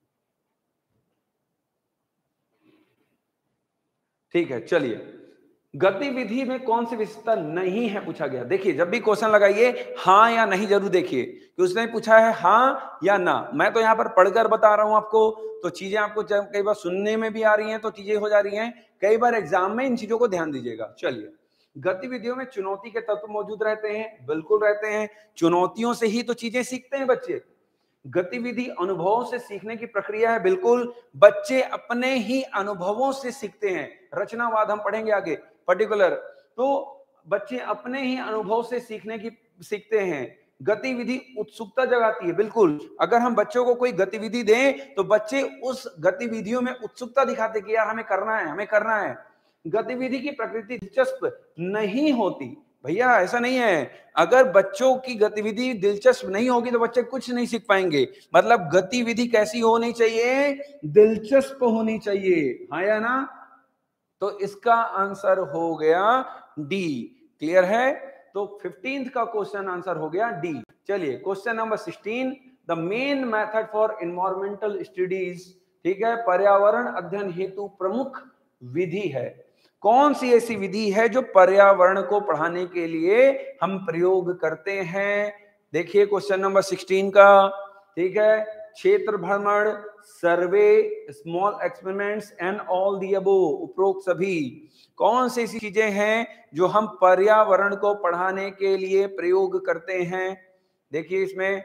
ठीक है, चलिए गतिविधि में कौन सी विशेषता नहीं है पूछा गया। देखिए जब भी क्वेश्चन लगाइए हाँ या नहीं जरूर देखिए कि उसने पूछा है हाँ या ना। मैं तो यहाँ पर पढ़कर बता रहा हूं आपको, तो चीजें आपको कई बार सुनने में भी आ रही हैं तो चीजें हो जा रही हैं, कई बार एग्जाम में इन चीजों को ध्यान दीजिएगा। चलिए, गतिविधियों में चुनौती के तत्व मौजूद रहते हैं, बिल्कुल रहते हैं। चुनौतियों से ही तो चीजें सीखते हैं बच्चे। गतिविधि अनुभवों से सीखने की प्रक्रिया है, बिल्कुल। बच्चे अपने ही अनुभवों से सीखते हैं। रचनावाद हम पढ़ेंगे आगे पर्टिकुलर, तो बच्चे अपने ही अनुभव से सीखते हैं। गतिविधि उत्सुकता जगाती है, बिल्कुल। अगर हम बच्चों को कोई गतिविधि दें तो बच्चे उस गतिविधियों में उत्सुकता दिखाते कि यार हमें करना है, हमें करना है। गतिविधि की प्रकृति दिलचस्प नहीं होती, भैया ऐसा नहीं है। अगर बच्चों की गतिविधि दिलचस्प नहीं होगी तो बच्चे कुछ नहीं सीख पाएंगे। मतलब गतिविधि कैसी होनी चाहिए? दिलचस्प होनी चाहिए, हाँ या ना? तो इसका आंसर हो गया डी। क्लियर है? तो 15th का क्वेश्चन आंसर हो गया डी। चलिए question number 16, the main method for environmental studies, ठीक है, पर्यावरण अध्ययन हेतु प्रमुख विधि है। कौन सी ऐसी विधि है जो पर्यावरण को पढ़ाने के लिए हम प्रयोग करते हैं? देखिए क्वेश्चन नंबर 16 का, ठीक है, क्षेत्र भ्रमण, survey, small experiments and all the above, उपरोक्त सभी। कौन सी ऐसी चीजें हैं जो हम पर्यावरण को पढ़ाने के लिए प्रयोग करते हैं? देखिए इसमें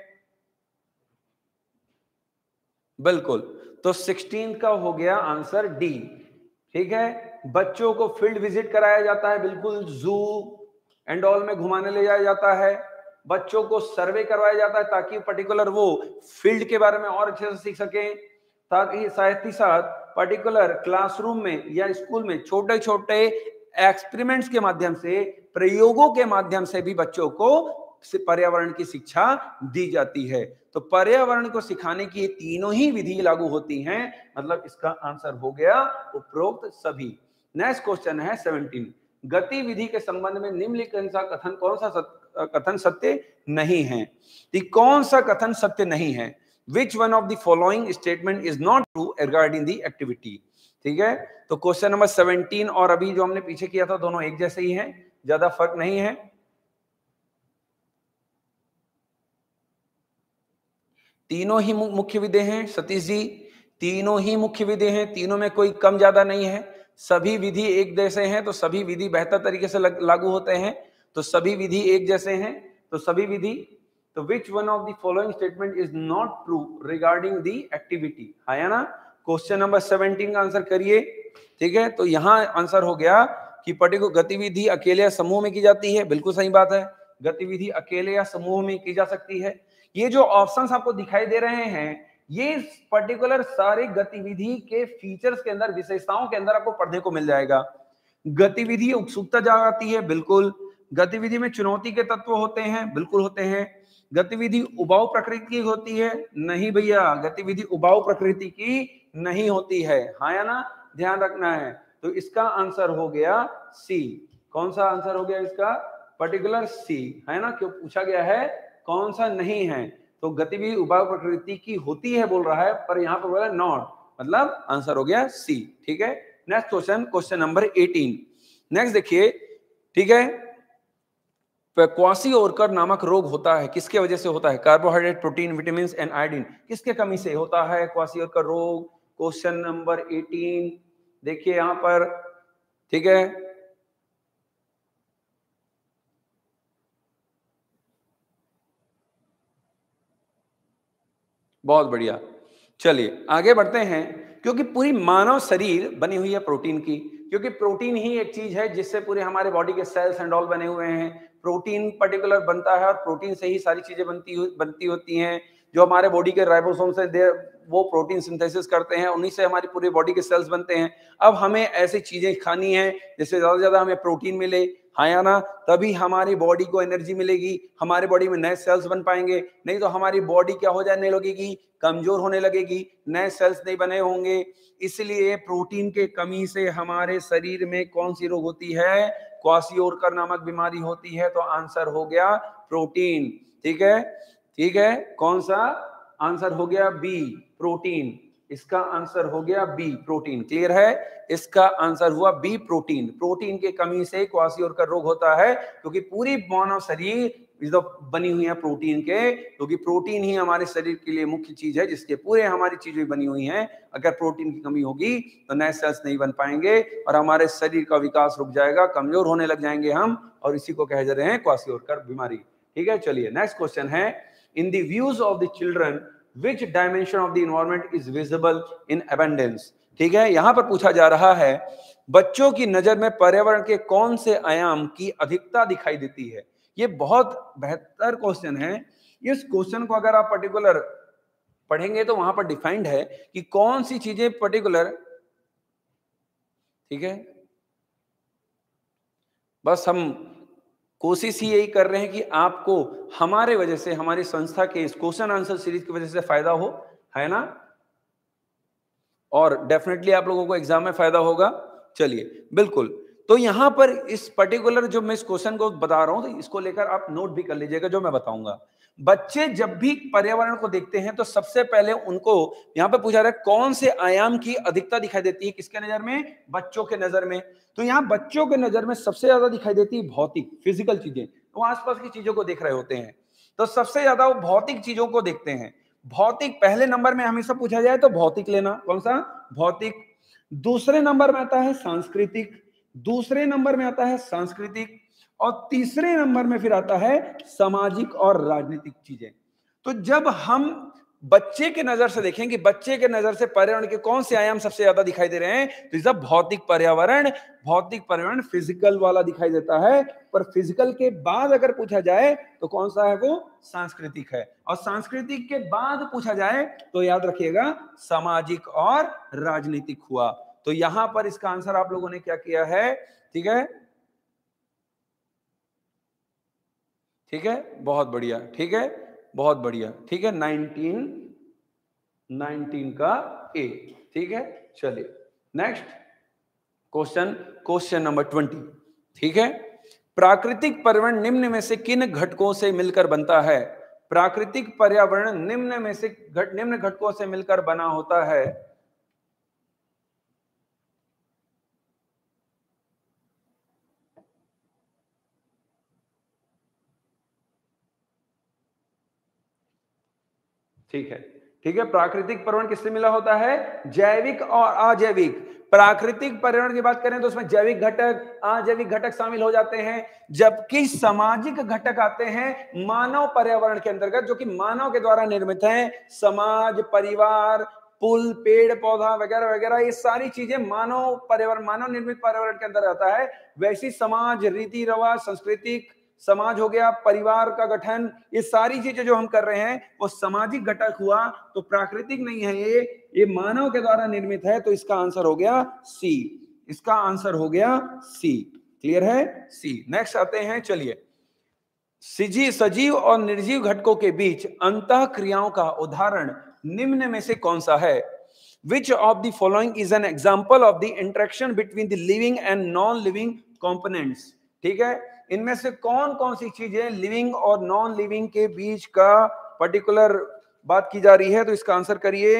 बिल्कुल, तो 16 का हो गया आंसर डी। ठीक है, बच्चों को फील्ड विजिट कराया जाता है, बिल्कुल, जू एंड ऑल में घुमाने ले जाया जाता है। बच्चों को सर्वे करवाया जाता है ताकि पर्टिकुलर वो फील्ड के बारे में और अच्छे से सीख सकें, ताकि साथ ही साथ पर्टिकुलर क्लासरूम में या स्कूल में छोटे छोटे एक्सपेरिमेंट्स के माध्यम से, प्रयोगों के माध्यम से भी बच्चों को पर्यावरण की शिक्षा दी जाती है। तो पर्यावरण को सिखाने की ये तीनों ही विधि लागू होती हैं। मतलब इसका आंसर हो गया उपरोक्त सभी। नेक्स्ट क्वेश्चन है 17, गतिविधि के संबंध में निम्नलिखित का कथन कौन सा कथन सत्य नहीं है? कौन सा कथन सत्य नहीं है? Which one of the following statement is not true regarding the activity? ठीक है, तो क्वेश्चन नंबर 17 और अभी जो हमने पीछे किया था दोनों एक जैसे ही हैं, ज्यादा फर्क नहीं है। तीनों ही मुख्य विधि हैं सतीश जी, तीनों ही मुख्य विधि हैं, तीनों में कोई कम ज्यादा नहीं है। सभी विधि एक जैसे हैं तो सभी विधि बेहतर तरीके से लागू होते हैं। तो सभी विधि एक जैसे हैं, तो सभी विधि, तो which one of the following statement is not true regarding the activity? है ना? क्वेश्चन नंबर 17 का आंसर करिए। ठीक है, तो यहां आंसर हो गया कि पर्टिकुलर गतिविधि अकेले या समूह में की जाती है, बिल्कुल सही बात है। गतिविधि अकेले या समूह में की जा सकती है। ये जो ऑप्शंस आपको दिखाई दे रहे हैं, ये पर्टिकुलर सारे गतिविधि के फीचर्स के अंदर, विशेषताओं के अंदर आपको पढ़ने को मिल जाएगा। गतिविधि उत्सुकता जगाती है, बिल्कुल। गतिविधि में चुनौती के तत्व होते हैं, बिल्कुल होते हैं। गतिविधि उबाऊ प्रकृति की होती है, नहीं भैया, गतिविधि उबाऊ प्रकृति की नहीं होती है, हाँ या ना? ध्यान रखना है। तो इसका आंसर हो गया सी। कौन सा आंसर हो गया इसका? पर्टिकुलर सी, है ना? क्यों पूछा गया है कौन सा नहीं है, तो गतिविधि उबाऊ प्रकृति की होती है बोल रहा है, पर यहां पर बोला नॉट, मतलब आंसर हो गया सी। ठीक है, next question, question number 18। Next देखिए, ठीक है, क्वासिओरकर नामक रोग होता है, किसके वजह से होता है? Carbohydrate, protein, vitamin and iodine, किसके कमी से होता है क्वासिओरकर रोग? क्वेश्चन नंबर 18 देखिए यहां पर, ठीक है, बहुत बढ़िया। चलिए आगे बढ़ते हैं। क्योंकि पूरी मानव शरीर बनी हुई है प्रोटीन की, क्योंकि प्रोटीन ही एक चीज है जिससे पूरे हमारे बॉडी के सेल्स एंड ऑल बने हुए हैं। प्रोटीन पर्टिकुलर बनता है और प्रोटीन से ही सारी चीजें बनती होती हैं। जो हमारे बॉडी के राइबोसोम से वो प्रोटीन सिंथेसिस करते हैं, उन्हीं से हमारी पूरी बॉडी के सेल्स बनते हैं। अब हमें ऐसी चीजें खानी है जिससे ज्यादा से ज्यादा हमें प्रोटीन मिले, हाँ या ना? तभी हमारी बॉडी को एनर्जी मिलेगी, हमारे बॉडी में नए सेल्स बन पाएंगे। नहीं तो हमारी बॉडी क्या हो जाने लगेगी? कमजोर होने लगेगी, नए सेल्स नहीं बने होंगे। इसलिए प्रोटीन के कमी से हमारे शरीर में कौन सी रोग होती है? क्वासिओरकर नामक बीमारी होती है। तो आंसर हो गया प्रोटीन। ठीक है, ठीक है, कौन सा? आंसर हो गया बी, प्रोटीन। इसका आंसर हो गया बी, प्रोटीन। क्लियर है? इसका आंसर हुआ बी, प्रोटीन। प्रोटीन की कमी से क्वासियोरकर रोग होता है, क्योंकि पूरी मानव शरीर बनी हुई है प्रोटीन के, क्योंकि प्रोटीन ही हमारे शरीर के लिए मुख्य चीज है, जिसके पूरे हमारी चीजें बनी हुई हैं। अगर प्रोटीन की कमी होगी तो नए सेल्स नहीं बन पाएंगे और हमारे शरीर का विकास रुक जाएगा, कमजोर होने लग जाएंगे हम, और इसी को कह रहे हैं क्वासियोरकर बीमारी। ठीक है, चलिए नेक्स्ट क्वेश्चन है, in the views of the children which dimension of the environment is visible in abundance। ठीक है, यहां पर पूछा जा रहा है बच्चों की नजर में पर्यावरण के कौन से आयाम की अधिकता दिखाई देती है। ये बहुत बेहतर क्वेश्चन है। इस क्वेश्चन को अगर आप पर्टिकुलर पढ़ेंगे तो वहां पर डिफाइंड है कि कौन सी चीजें पर्टिकुलर, ठीक है, बस हम कोशिश ही यही कर रहे हैं कि आपको हमारे वजह से, हमारी संस्था के इस क्वेश्चन आंसर सीरीज की वजह से फायदा हो, है ना, और डेफिनेटली आप लोगों को एग्जाम में फायदा होगा। चलिए, बिल्कुल। तो यहां पर इस पर्टिकुलर जो मैं इस क्वेश्चन को बता रहा हूं, तो इसको लेकर आप नोट भी कर लीजिएगा जो मैं बताऊंगा। बच्चे जब भी पर्यावरण को देखते हैं तो सबसे पहले उनको यहां पर पूछा रहा है कौन से आयाम की अधिकता दिखाई देती है, किसके नजर में? बच्चों के नजर में। तो यहां बच्चों के नजर में सबसे ज्यादा दिखाई देती है भौतिक, फिजिकल चीजें। वो आसपास की चीजों को देख रहे होते हैं, तो सबसे ज्यादा वो भौतिक चीजों को देखते हैं। भौतिक पहले नंबर में हमेशा पूछा जाए तो भौतिक लेना, कौन सा? भौतिक। दूसरे नंबर में आता है सांस्कृतिक, दूसरे नंबर में आता है सांस्कृतिक, और तीसरे नंबर में फिर आता है सामाजिक और राजनीतिक चीजें। तो जब हम बच्चे के नजर से देखें कि बच्चे के नजर से पर्यावरण के कौन से आयाम सबसे ज्यादा दिखाई दे रहे हैं, तो सब भौतिक पर्यावरण, भौतिक पर्यावरण फिजिकल वाला दिखाई देता है। पर फिजिकल के बाद अगर पूछा जाए तो कौन सा है? वो सांस्कृतिक है। और सांस्कृतिक के बाद पूछा जाए तो याद रखिएगा सामाजिक और राजनीतिक हुआ। तो यहां पर इसका आंसर आप लोगों ने क्या किया है? ठीक है, ठीक है, बहुत बढ़िया, ठीक है, बहुत बढ़िया, ठीक है, 19 का ए। ठीक है, चलिए नेक्स्ट क्वेश्चन, क्वेश्चन नंबर 20। ठीक है, प्राकृतिक पर्यावरण निम्न में से किन घटकों से मिलकर बनता है? प्राकृतिक पर्यावरण निम्न में से निम्न घटकों से मिलकर बना होता है। ठीक है, ठीक है, प्राकृतिक पर्यावरण किससे मिला होता है? जैविक और अजैविक। प्राकृतिक पर्यावरण की बात करें तो उसमें जैविक घटक, अजैविक घटक शामिल हो जाते हैं, जबकि सामाजिक घटक आते हैं मानव पर्यावरण के अंतर्गत, जो कि मानव के द्वारा निर्मित है। समाज, परिवार, पुल, पेड़ पौधा वगैरह वगैरह, ये सारी चीजें मानव पर्यावरण, मानव निर्मित पर्यावरण के अंदर आता है। वैसी समाज, रीति रिवाज, सांस्कृतिक समाज हो गया, परिवार का गठन, ये सारी चीजें जो हम कर रहे हैं वो सामाजिक घटक हुआ। तो प्राकृतिक नहीं है ये मानव के द्वारा निर्मित है। तो इसका आंसर हो गया सी, इसका आंसर हो गया सी। क्लियर है? सी। नेक्स्ट आते हैं, चलिए, सजीव और निर्जीव घटकों के बीच अंतः क्रियाओं का उदाहरण निम्न में से कौन सा है? Which of the following is an example of the interaction between the living and non-living components? ठीक है, इनमें से कौन कौन सी चीजें लिविंग और नॉन लिविंग के बीच का पर्टिकुलर बात की जा रही है? तो इसका आंसर करिए,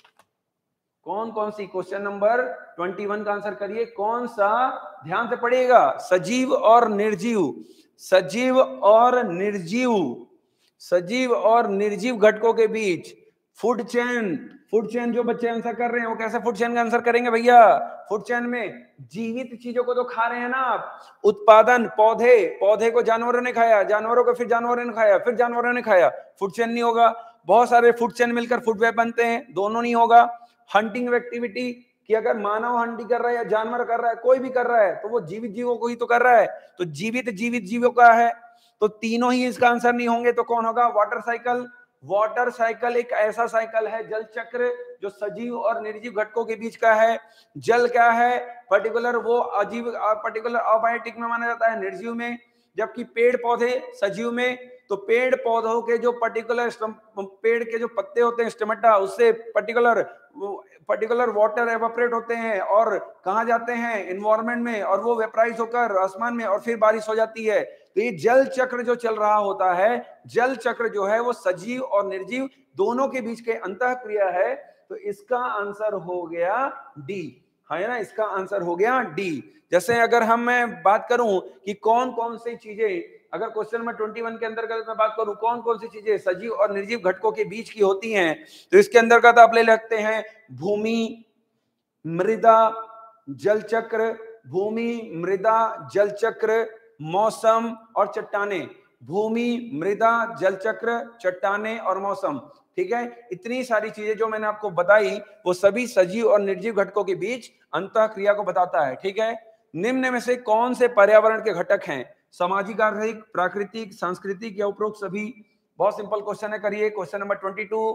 कौन कौन सी? क्वेश्चन नंबर 21 का आंसर करिए, कौन सा? ध्यान से पढ़िएगा, सजीव और निर्जीव, सजीव और निर्जीव, सजीव और निर्जीव घटकों के बीच फूड चेन। फूड चेन जो बच्चे आंसर कर रहे हैं वो कैसे फूड चेन का आंसर करेंगे भैया? फूड चेन में जीवित चीजों को तो खा रहे हैं ना आप, उत्पादन, पौधे, पौधे को जानवरों ने खाया, जानवरों को फिर जानवरों ने खाया, फिर जानवरों ने खाया, फूड चेन नहीं होगा। बहुत सारे फूड चेन मिलकर फूड वेब बनते हैं, दोनों नहीं होगा। हंटिंग एक्टिविटी कि अगर मानव हंटिंग कर रहा है या जानवर कर रहा है, कोई भी कर रहा है, तो वो जीवित जीवों को ही तो कर रहा है। तो जीवित जीवों का है, तो तीनों ही इसका आंसर नहीं होंगे। तो कौन होगा? Water cycle. वाटर साइकिल एक ऐसा साइकिल है, जल चक्र, जो सजीव और निर्जीव घटकों के बीच का है। जल क्या है? पर्टिकुलर वो अजीव, पर्टिकुलर अबायोटिक में माना जाता है, निर्जीव में, जबकि पेड़ पौधे सजीव में। तो पेड़ पौधों के जो पर्टिकुलर पेड़ के जो पत्ते होते हैं, स्टेमेटा, उससे पर्टिकुलर वाटर एवापोरेट होते हैं और कहाँ जाते हैं? एनवायरमेंट में, और वो वेपराइज होकर आसमान में, और फिर बारिश हो जाती है। तो ये जल चक्र जो चल रहा होता है, जल चक्र जो है वो सजीव और निर्जीव दोनों के बीच के अंतः क्रिया है। तो इसका आंसर हो गया डी, है ना, इसका आंसर हो गया डी। जैसे अगर मैं बात करूं कि कौन कौन सी चीजें, अगर क्वेश्चन नंबर 21 के अंतर्गत मैं बात करूं कौन कौन सी चीजें सजीव और निर्जीव घटकों के बीच की होती हैं, तो इसके अंतर्गत आप ले लगते हैं भूमि, मृदा, जल चक्र, भूमि, मृदा, जल चक्र, मौसम और चट्टाने। भूमि, मृदा, जल चक्र, चट्टाने और मौसम, ठीक है। इतनी सारी चीजें जो मैंने आपको बताई वो सभी सजीव और निर्जीव घटकों के बीच अंतःक्रिया को बताता है, ठीक है। निम्न में से कौन से पर्यावरण के घटक हैं? सामाजिक, आर्थिक, प्राकृतिक, सांस्कृतिक या उपरोक्त सभी? बहुत सिंपल क्वेश्चन है, करिए क्वेश्चन नंबर 22।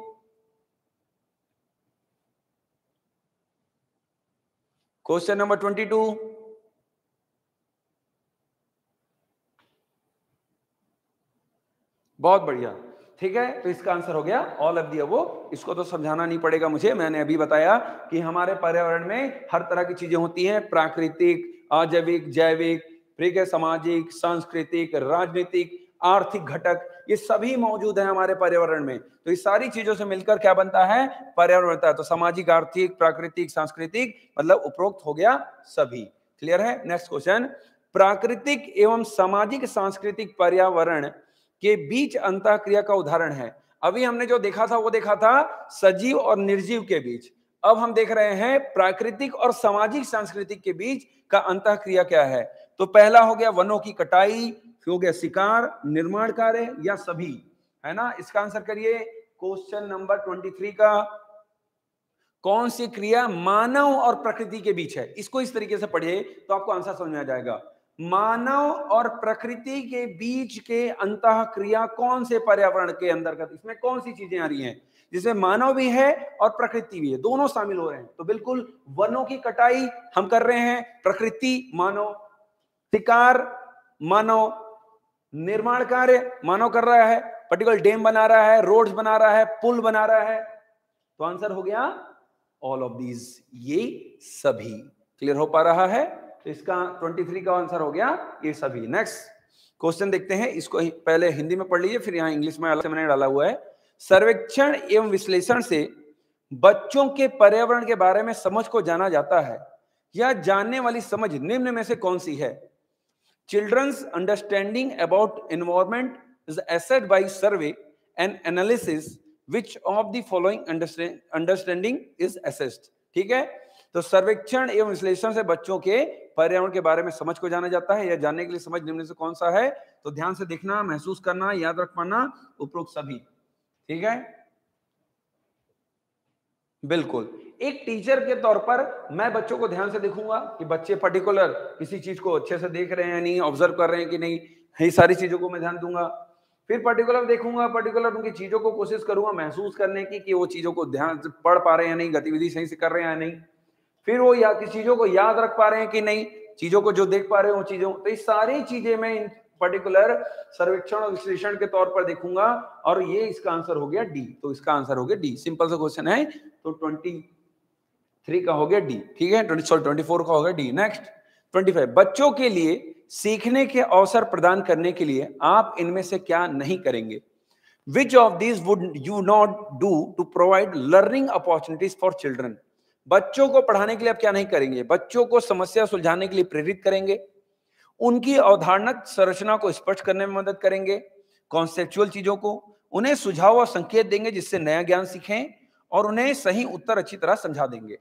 क्वेश्चन नंबर 22, बहुत बढ़िया, ठीक है। तो इसका आंसर हो गया ऑल ऑफ दी अबव। इसको तो समझाना नहीं पड़ेगा मुझे, मैंने अभी बताया कि हमारे पर्यावरण में हर तरह की चीजें होती हैं, प्राकृतिक, अजैविक, जैविक, ठीक है, सामाजिक, सांस्कृतिक, राजनीतिक, आर्थिक घटक, ये सभी मौजूद है हमारे पर्यावरण में। तो इस सारी चीजों से मिलकर क्या बनता है? पर्यावरण बनता है। तो सामाजिक, आर्थिक, प्राकृतिक, सांस्कृतिक, मतलब उपरोक्त हो गया सभी। क्लियर है? नेक्स्ट क्वेश्चन, प्राकृतिक एवं सामाजिक सांस्कृतिक पर्यावरण के बीच अंतःक्रिया का उदाहरण है। अभी हमने जो देखा था वो देखा था सजीव और निर्जीव के बीच, अब हम देख रहे हैं प्राकृतिक और सामाजिक सांस्कृतिक के बीच का अंतःक्रिया क्या है। तो पहला हो गया वनों की कटाई, फिर हो गया शिकार, निर्माण कार्य या सभी, है ना। इसका आंसर करिए क्वेश्चन नंबर 23 का। कौन सी क्रिया मानव और प्रकृति के बीच है? इसको इस तरीके से पढ़िए तो आपको आंसर समझ में आ जाएगा। मानव और प्रकृति के बीच के अंतःक्रिया कौन से पर्यावरण के अंतर्गत, इसमें कौन सी चीजें आ रही हैं जिसमें मानव भी है और प्रकृति भी है, दोनों शामिल हो रहे हैं? तो बिल्कुल वनों की कटाई हम कर रहे हैं, प्रकृति मानव, शिकार मानव, निर्माण कार्य मानव कर रहा है, पर्टिकुलर डैम बना रहा है, रोड्स बना रहा है, पुल बना रहा है। तो आंसर हो गया ऑल ऑफ दीज, ये सभी। क्लियर हो पा रहा है? तो इसका 23 का आंसर हो गया ये सभी। नेक्स्ट क्वेश्चन देखते हैं, इसको पहले हिंदी में पढ़ लीजिए, फिर यहाँ इंग्लिश में अलग से मैंने डाला हुआ है। सर्वेक्षण एवं विश्लेषण से बच्चों के पर्यावरण के बारे में समझ को जाना जाता है। यह जानने वाली समझ निम्न में से कौन सी है? Children's understanding about environment is assessed by survey and analysis. Which of the following understanding is assessed? ठीक है, तो सर्वेक्षण एवं विश्लेषण से बच्चों के पर्यावरण के बारे में समझ को जाना जाता है। यह जानने के लिए समझ निम्न से कौन सा है? तो ध्यान से देखना, महसूस करना, याद रख पाना, उपरोक्त सभी। ठीक है, बिल्कुल। एक टीचर के तौर पर मैं बच्चों को ध्यान से देखूंगा कि बच्चे पर्टिकुलर किसी चीज को अच्छे से देख रहे हैं नहीं, ऑब्जर्व कर रहे हैं कि नहीं, ये सारी चीजों को मैं ध्यान दूंगा। फिर पर्टिकुलर देखूंगा, पर्टिकुलर उनकी चीजों को कोशिश करूंगा महसूस करने की कि वो चीजों को ध्यान से पढ़ पा रहे हैं नहीं, गतिविधि सही से कर रहे हैं नहीं, फिर वो या किसी चीजों को याद रख पा रहे हैं कि नहीं, चीजों को जो देख पा रहे हैं वो चीजों। तो ये सारी चीजें मैं पर्टिकुलर सर्वेक्षण और विश्लेषण के तौर पर देखूंगा, और ये इसका आंसर हो गया डी। तो इसका आंसर हो गया डी, सिंपल सा क्वेश्चन है। तो 23 का हो गया डी, ठीक है, 24 का हो गया डी। नेक्स्ट 25, बच्चों के लिए सीखने के अवसर प्रदान करने के लिए आप इनमें से क्या नहीं करेंगे? Which of these would you not do to provide learning opportunities for children? बच्चों को पढ़ाने के लिए आप क्या नहीं करेंगे? बच्चों को समस्या सुलझाने के लिए प्रेरित करेंगे, उनकी अवधारणात्मक संरचना को स्पष्ट करने में मदद करेंगे, कॉन्सेप्चुअल चीजों को, उन्हें सुझाव और संकेत देंगे जिससे नया ज्ञान सीखें, और उन्हें सही उत्तर अच्छी तरह समझा देंगे।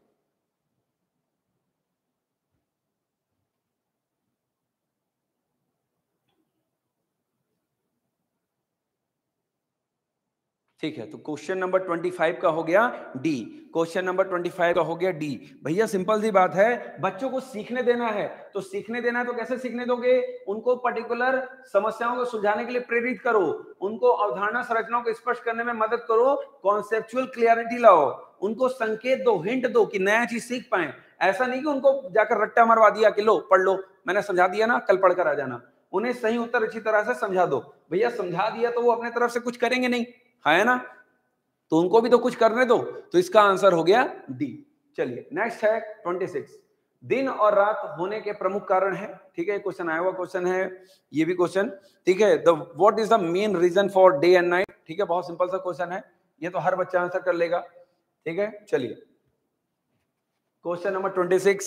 ठीक है, तो क्वेश्चन नंबर 25 का हो गया डी। क्वेश्चन नंबर 25 का हो गया डी। भैया सिंपल सी बात है, बच्चों को सीखने देना है, तो सीखने देना है तो कैसे सीखने दोगे? उनको पर्टिकुलर समस्याओं को सुलझाने के लिए प्रेरित करो, उनको अवधारणा संरचनाओं को स्पष्ट करने में मदद करो, कॉन्सेप्चुअल क्लियरिटी लाओ, उनको संकेत दो, हिंट दो कि नया चीज सीख पाए। ऐसा नहीं कि उनको जाकर रट्टा मरवा दिया कि लो पढ़ लो, मैंने समझा दिया ना, कल पढ़कर आ जाना। उन्हें सही उत्तर अच्छी तरह से समझा दो। भैया समझा दिया तो वो अपने तरफ से कुछ करेंगे नहीं, है ना, तो उनको भी तो कुछ करने दो। तो इसका आंसर हो गया डी। चलिए नेक्स्ट है 26, दिन और रात होने के प्रमुख कारण है। ठीक है, क्वेश्चन आया हुआ क्वेश्चन है ये भी क्वेश्चन। ठीक है, the what is the main reason for day and night? ठीक है, बहुत सिंपल सा क्वेश्चन है, ये तो हर बच्चा आंसर कर लेगा। ठीक है, चलिए क्वेश्चन नंबर 26।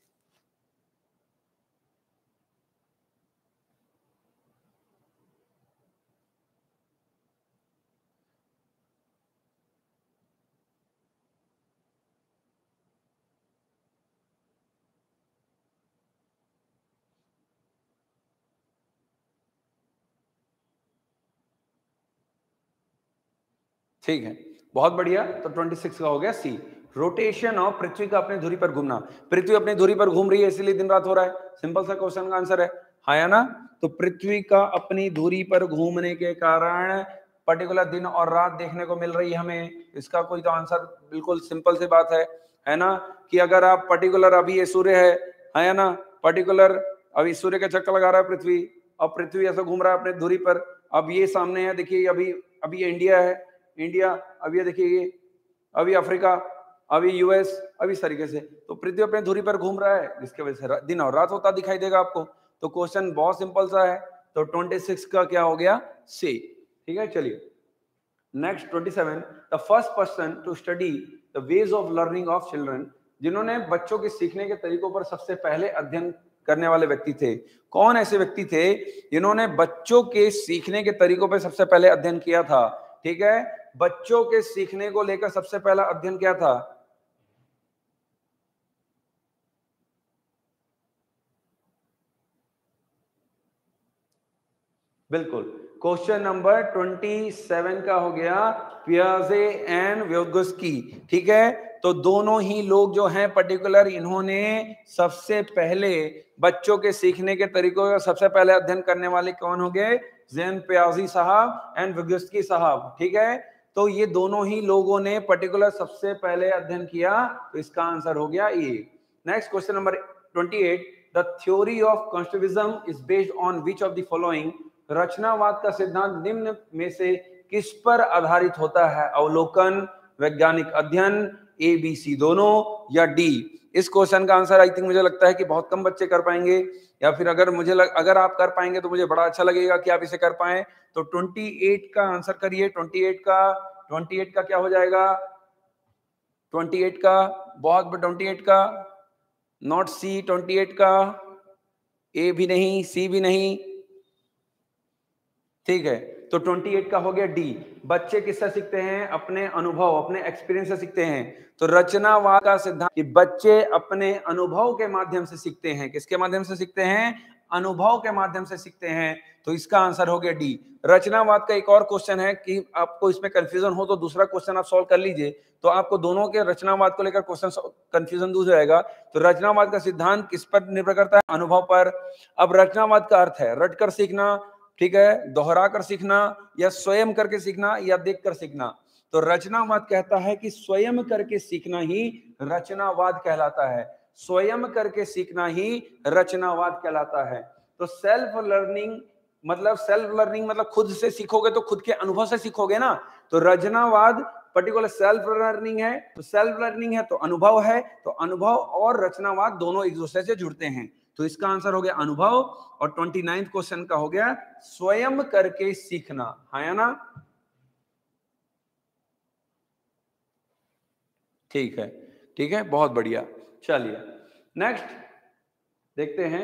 ठीक है, बहुत बढ़िया। तो 26 का हो गया सी, रोटेशन ऑफ पृथ्वी का अपने धुरी पर घूमना। पृथ्वी अपनी धुरी पर घूम रही है इसलिए दिन रात हो रहा है, सिंपल सा क्वेश्चन का आंसर है ना। तो पृथ्वी का अपनी धुरी पर घूमने के कारण पर्टिकुलर दिन और रात देखने को मिल रही है हमें, इसका कोई तो आंसर बिल्कुल सिंपल सी बात है ना, कि अगर आप पर्टिकुलर अभी ये सूर्य है ना, पर्टिकुलर अभी सूर्य का चक्कर लगा रहा है पृथ्वी, अब पृथ्वी ऐसा घूम रहा है अपने धुरी पर, अब ये सामने है देखिए, अभी ये इंडिया है, इंडिया, अब ये देखिए ये, अभी अफ्रीका, अभी यूएस, अभी इस तरीके से, तो पृथ्वी अपने धुरी पर घूम रहा है जिसकी वजह से दिन और रात होता दिखाई देगा आपको। तो क्वेश्चन बहुत सिंपल सा है, तो 26 का क्या हो गया, सी। ठीक है, चलिए next 27, the first person to study the ways of learning of children, जिन्होंने बच्चों के सीखने के तरीकों पर सबसे पहले अध्ययन करने वाले व्यक्ति थे। कौन ऐसे व्यक्ति थे जिन्होंने बच्चों के सीखने के तरीकों पर सबसे पहले अध्ययन किया था? ठीक है, बच्चों के सीखने को लेकर सबसे पहला अध्ययन क्या था? बिल्कुल, क्वेश्चन नंबर 27 का हो गया पियाजे एंड व्योगस्की। ठीक है, तो दोनों ही लोग जो हैं पर्टिकुलर, इन्होंने सबसे पहले बच्चों के सीखने के तरीकों का सबसे पहले अध्ययन करने वाले कौन हो गए? जेन पियाजे साहब एंड व्योगस्की साहब। ठीक है, तो ये दोनों ही लोगों ने पर्टिकुलर सबसे पहले अध्ययन किया, तो इसका आंसर हो गया ये। Next question number 28, the theory of constructivism is based on which of the following, रचनावाद का सिद्धांत निम्न में से किस पर आधारित होता है? अवलोकन, वैज्ञानिक अध्ययन, ए बी सी दोनों, या डी? इस क्वेश्चन का आंसर आई थिंक मुझे लगता है कि बहुत कम बच्चे कर पाएंगे, या फिर अगर आप कर पाएंगे तो मुझे बड़ा अच्छा लगेगा कि आप इसे कर पाए। तो 28 का आंसर करिए। 28 का क्या हो जाएगा? 28 का, बहुत 28 का, नॉट सी, 28 का ए भी नहीं, सी भी नहीं। ठीक है, तो 28 का हो गया डी। बच्चे किससे सीखते हैं? अपने अनुभव, अपने एक्सपीरियंस से सीखते हैं। तो रचनावाद का सिद्धांत कि बच्चे अपने अनुभव के माध्यम से सीखते हैं। किसके माध्यम से सीखते हैं? अनुभव के माध्यम से सीखते हैं। तो इसका आंसर हो गया डी। रचनावाद का एक और क्वेश्चन है कि आपको इसमें कंफ्यूजन हो तो दूसरा क्वेश्चन आप सॉल्व कर लीजिए, तो आपको दोनों के रचनावाद को लेकर क्वेश्चन कंफ्यूजन दूर जाएगा। तो रचनावाद का सिद्धांत किस पर निर्भर करता है? अनुभव पर। अब रचनावाद का अर्थ है रटकर सीखना, ठीक है, दोहरा कर सीखना, या स्वयं करके सीखना, या देख कर सीखना। तो रचनावाद कहता है कि स्वयं करके सीखना ही रचनावाद कहलाता है। स्वयं करके सीखना ही रचनावाद कहलाता है। तो सेल्फ लर्निंग मतलब खुद से सीखोगे तो खुद के अनुभव से सीखोगे ना। तो रचनावाद पर्टिकुलर सेल्फ लर्निंग है, तो सेल्फ लर्निंग है तो अनुभव है, तो अनुभव और रचनावाद दोनों एक दूसरे से जुड़ते हैं। तो इसका आंसर हो गया अनुभव। और 29 क्वेश्चन का हो गया स्वयं करके सीखना, है ना। ठीक है, बहुत बढ़िया। चलिए नेक्स्ट देखते हैं,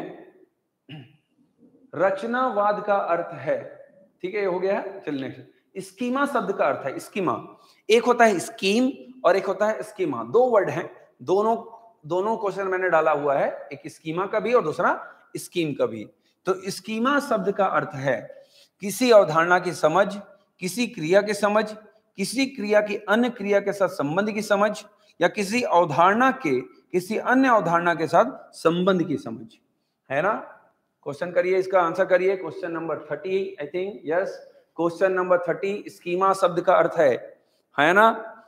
रचनावाद का अर्थ है, ठीक है, ये हो गया है। चलिए नेक्स्ट, स्कीमा शब्द का अर्थ है। स्कीमा, एक होता है स्कीम और एक होता है स्कीमा, दो वर्ड हैं, दोनों क्वेश्चन मैंने डाला हुआ है, एक स्कीमा का भी और दूसरा स्कीम का भी। तो स्कीमा शब्द का अर्थ है किसी अवधारणा की समझ, किसी क्रिया की समझ, किसी क्रिया की अन्य क्रिया के साथ संबंध की समझ, या किसी अवधारणा के किसी अन्य अवधारणा के साथ संबंध की समझ, है ना। क्वेश्चन करिए, इसका आंसर करिए। Question number 30 I think, yes, question number 30 schema शब्द का अर्थ है ना।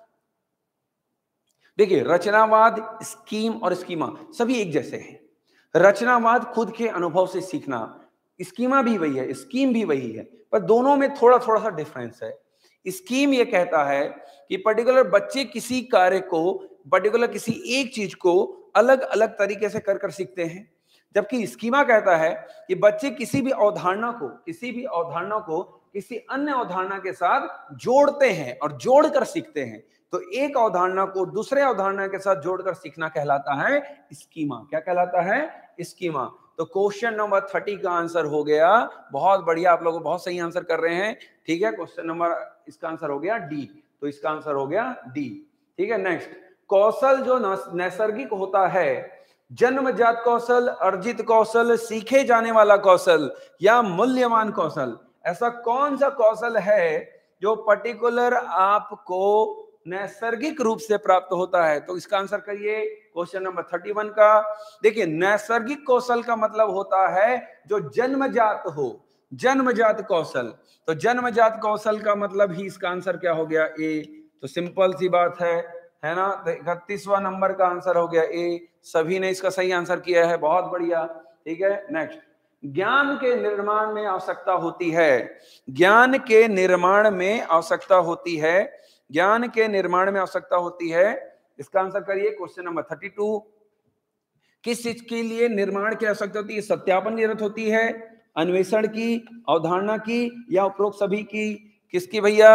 देखिए रचनावाद, स्कीम और स्कीमा सभी एक जैसे हैं। रचनावाद खुद के अनुभव से सीखना, स्कीमा भी वही है, स्कीम भी वही है, पर दोनों में थोड़ा थोड़ा सा डिफरेंस है। स्कीम ये कहता है कि पर्टिकुलर बच्चे किसी कार्य को, पर्टिकुलर किसी एक चीज को अलग अलग तरीके से कर सीखते हैं, जबकि स्कीमा कहता है कि बच्चे किसी भी अवधारणा को किसी अन्य अवधारणा के साथ जोड़ते हैं और जोड़कर सीखते हैं। तो तो एक अवधारणा को दूसरे अवधारणा के साथ जोड़कर सीखना कहलाता है स्कीमा। क्या कहलाता है? स्कीमा। तो क्वेश्चन नंबर 30 का आंसर हो गया। बहुत बढ़िया, आप लोग बहुत सही आंसर कर रहे हैं। ठीक है, क्वेश्चन नंबर इसका आंसर हो गया डी। तो इसका आंसर हो गया डी। ठीक है, नेक्स्ट, कौशल जो नैसर्गिक होता है, जन्मजात कौशल, अर्जित कौशल, सीखे जाने वाला कौशल या मूल्यवान कौशल, ऐसा कौन सा कौशल है जो पर्टिकुलर आपको नैसर्गिक रूप से प्राप्त होता है? तो इसका आंसर करिए क्वेश्चन नंबर 31 का। देखिए, नैसर्गिक कौशल का मतलब होता है जो जन्मजात हो, जन्मजात कौशल। तो जन्मजात कौशल का मतलब ही इसका आंसर क्या हो गया? ए। तो सिंपल सी बात है ना। तो 31वां नंबर का आंसर हो गया ए। सभी ने इसका सही आंसर किया है, बहुत बढ़िया। ठीक है, नेक्स्ट, ज्ञान के निर्माण में आवश्यकता होती है, ज्ञान के निर्माण में आवश्यकता होती है, ज्ञान के निर्माण में आवश्यकता होती है। इसका आंसर करिए क्वेश्चन नंबर 32। किस चीज के लिए निर्माण की आवश्यकता होती है? सत्यापन की जरूरत होती है, अन्वेषण की, अवधारणा की या उपरोक्त सभी की? किसकी भैया?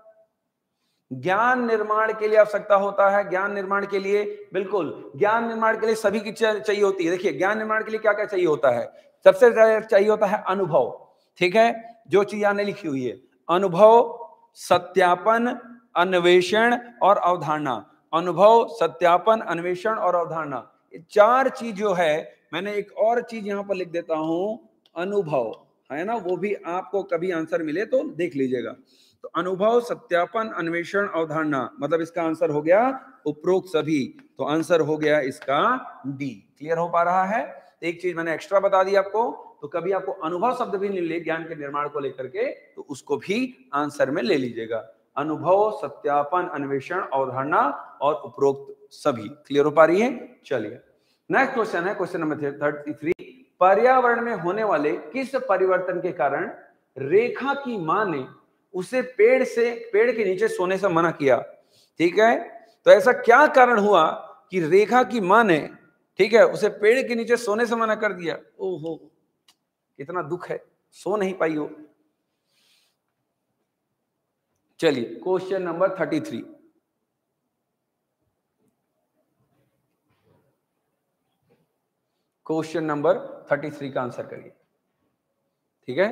ज्ञान निर्माण के लिए आवश्यकता होता है। ज्ञान निर्माण के लिए, बिल्कुल, ज्ञान निर्माण के लिए सभी की चाहिए होती है। देखिए, ज्ञान निर्माण के लिए क्या क्या चाहिए होता है? सबसे चाहिए होता है अनुभव। ठीक है, जो चीज यहां लिखी हुई है, अनुभव, सत्यापन, अन्वेषण और अवधारणा। अनुभव, सत्यापन, अन्वेषण और अवधारणा, ये चार चीज जो है। मैंने एक और चीज यहां पर लिख देता हूं, अनुभव, है ना, वो भी आपको कभी आंसर मिले तो देख लीजिएगा। तो अनुभव, सत्यापन, अन्वेषण, अवधारणा, मतलब इसका आंसर हो गया उपरोक्त सभी। तो आंसर हो गया इसका डी। क्लियर हो पा रहा है? एक चीज मैंने एक्स्ट्रा बता दी आपको, तो कभी आपको अनुभव शब्द भी मिले ज्ञान के निर्माण को लेकर के, तो उसको भी आंसर में ले लीजिएगा। अनुभव, सत्यापन, अन्वेषण, अवधारणा और उपरोक्त सभी। क्लियर हो पा रही है? चलिए, नेक्स्ट क्वेश्चन है क्वेश्चन नंबर 33। पर्यावरण में होने वाले किस परिवर्तन के कारण रेखा की मां ने उसे पेड़ के नीचे सोने से मना किया? ठीक है, तो ऐसा क्या कारण हुआ कि रेखा की मां ने, ठीक है, उसे पेड़ के नीचे सोने से मना कर दिया? ओहो, कितना दुख है, सो नहीं पाई हो। चलिए, क्वेश्चन नंबर 33। क्वेश्चन नंबर 33 का आंसर करिए। ठीक है,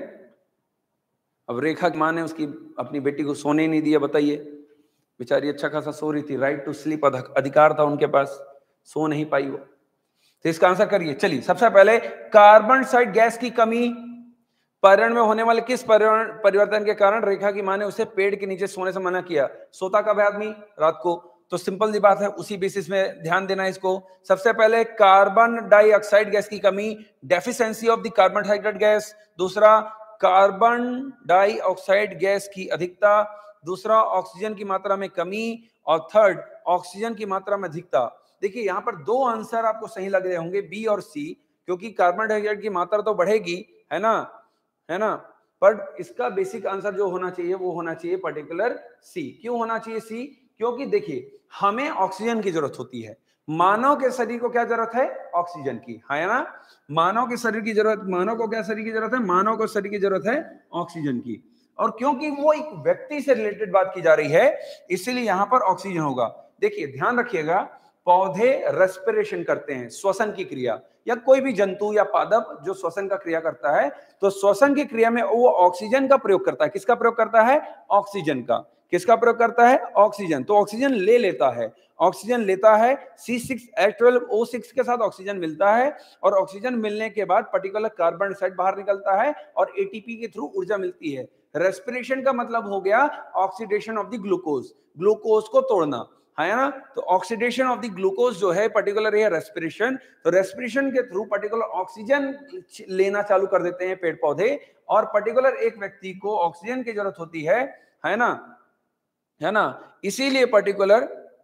अब रेखा की मां ने उसकी अपनी बेटी को सोने नहीं दिया, बताइए। बेचारी अच्छा खासा सो रही थी, राइट टू स्लीप अधिकार था उनके पास, सो नहीं पाई वो। तो इसका आंसर करिए। चलिए, सबसे पहले, कार्बन डाइऑक्साइड गैस की कमी पर्यावरण में होने वाले किस परिवर्तन के कारण रेखा की मां ने उसे पेड़ के नीचे सोने से मना किया? सोता कब है आदमी? रात को। तो सिंपल सी बात है, उसी बेसिस में ध्यान देना है इसको। सबसे पहले, कार्बन डाइऑक्साइड गैस की कमी, deficiency of the carbon dioxide gas. दूसरा, कार्बन डाइऑक्साइड गैस की अधिकता। दूसरा, ऑक्सीजन की मात्रा में कमी। और थर्ड, ऑक्सीजन की मात्रा में अधिकता। देखिए, यहां पर दो आंसर आपको सही लग रहे होंगे, बी और सी, क्योंकि कार्बन डाइऑक्साइड की मात्रा तो बढ़ेगी, है ना, है ना, पर इसका बेसिक आंसर जो होना चाहिए वो होना चाहिए पर्टिकुलर सी। क्यों होना चाहिए सी? क्योंकि देखिए, हमें ऑक्सीजन की जरूरत होती है। मानव के शरीर को क्या जरूरत है? ऑक्सीजन की, है ना। मानव के शरीर की जरूरत, मानव को क्या शरीर की जरूरत है? मानव को शरीर की जरूरत है ऑक्सीजन की। और क्योंकि वो एक व्यक्ति से रिलेटेड बात की जा रही है, इसीलिए यहां पर ऑक्सीजन होगा। देखिए, ध्यान रखिएगा, पौधे रेस्पिरेशन करते हैं, श्वसन की क्रिया, या कोई भी जंतु या पादप जो श्वसन का क्रिया करता है, तो श्वसन की क्रिया में वो ऑक्सीजन का प्रयोग करता है। किसका प्रयोग करता है? ऑक्सीजन का। किसका प्रयोग करता है? ऑक्सीजन। तो ऑक्सीजन ले लेता है, ऑक्सीजन लेता है, C6H12O6 के साथ ऑक्सीजन मिलता है, और ऑक्सीजन मिलने के बाद पर्टिकुलर कार्बन डाइऑक्साइड बाहर निकलता है और एटीपी के थ्रू ऊर्जा मिलती है। रेस्पिरेशन का मतलब हो गया oxidation of the glucose, glucose को तोड़ना, है ना। तो ऑक्सीडेशन ऑफ द ग्लूकोज जो है पर्टिकुलर ये रेस्पिरेशन। तो रेस्पिरेशन के थ्रू पर्टिकुलर ऑक्सीजन लेना चालू कर देते हैं पेड़ पौधे, और पर्टिकुलर एक व्यक्ति को ऑक्सीजन की जरूरत होती है ना, है ना, इसीलिए पर्टिकुलर।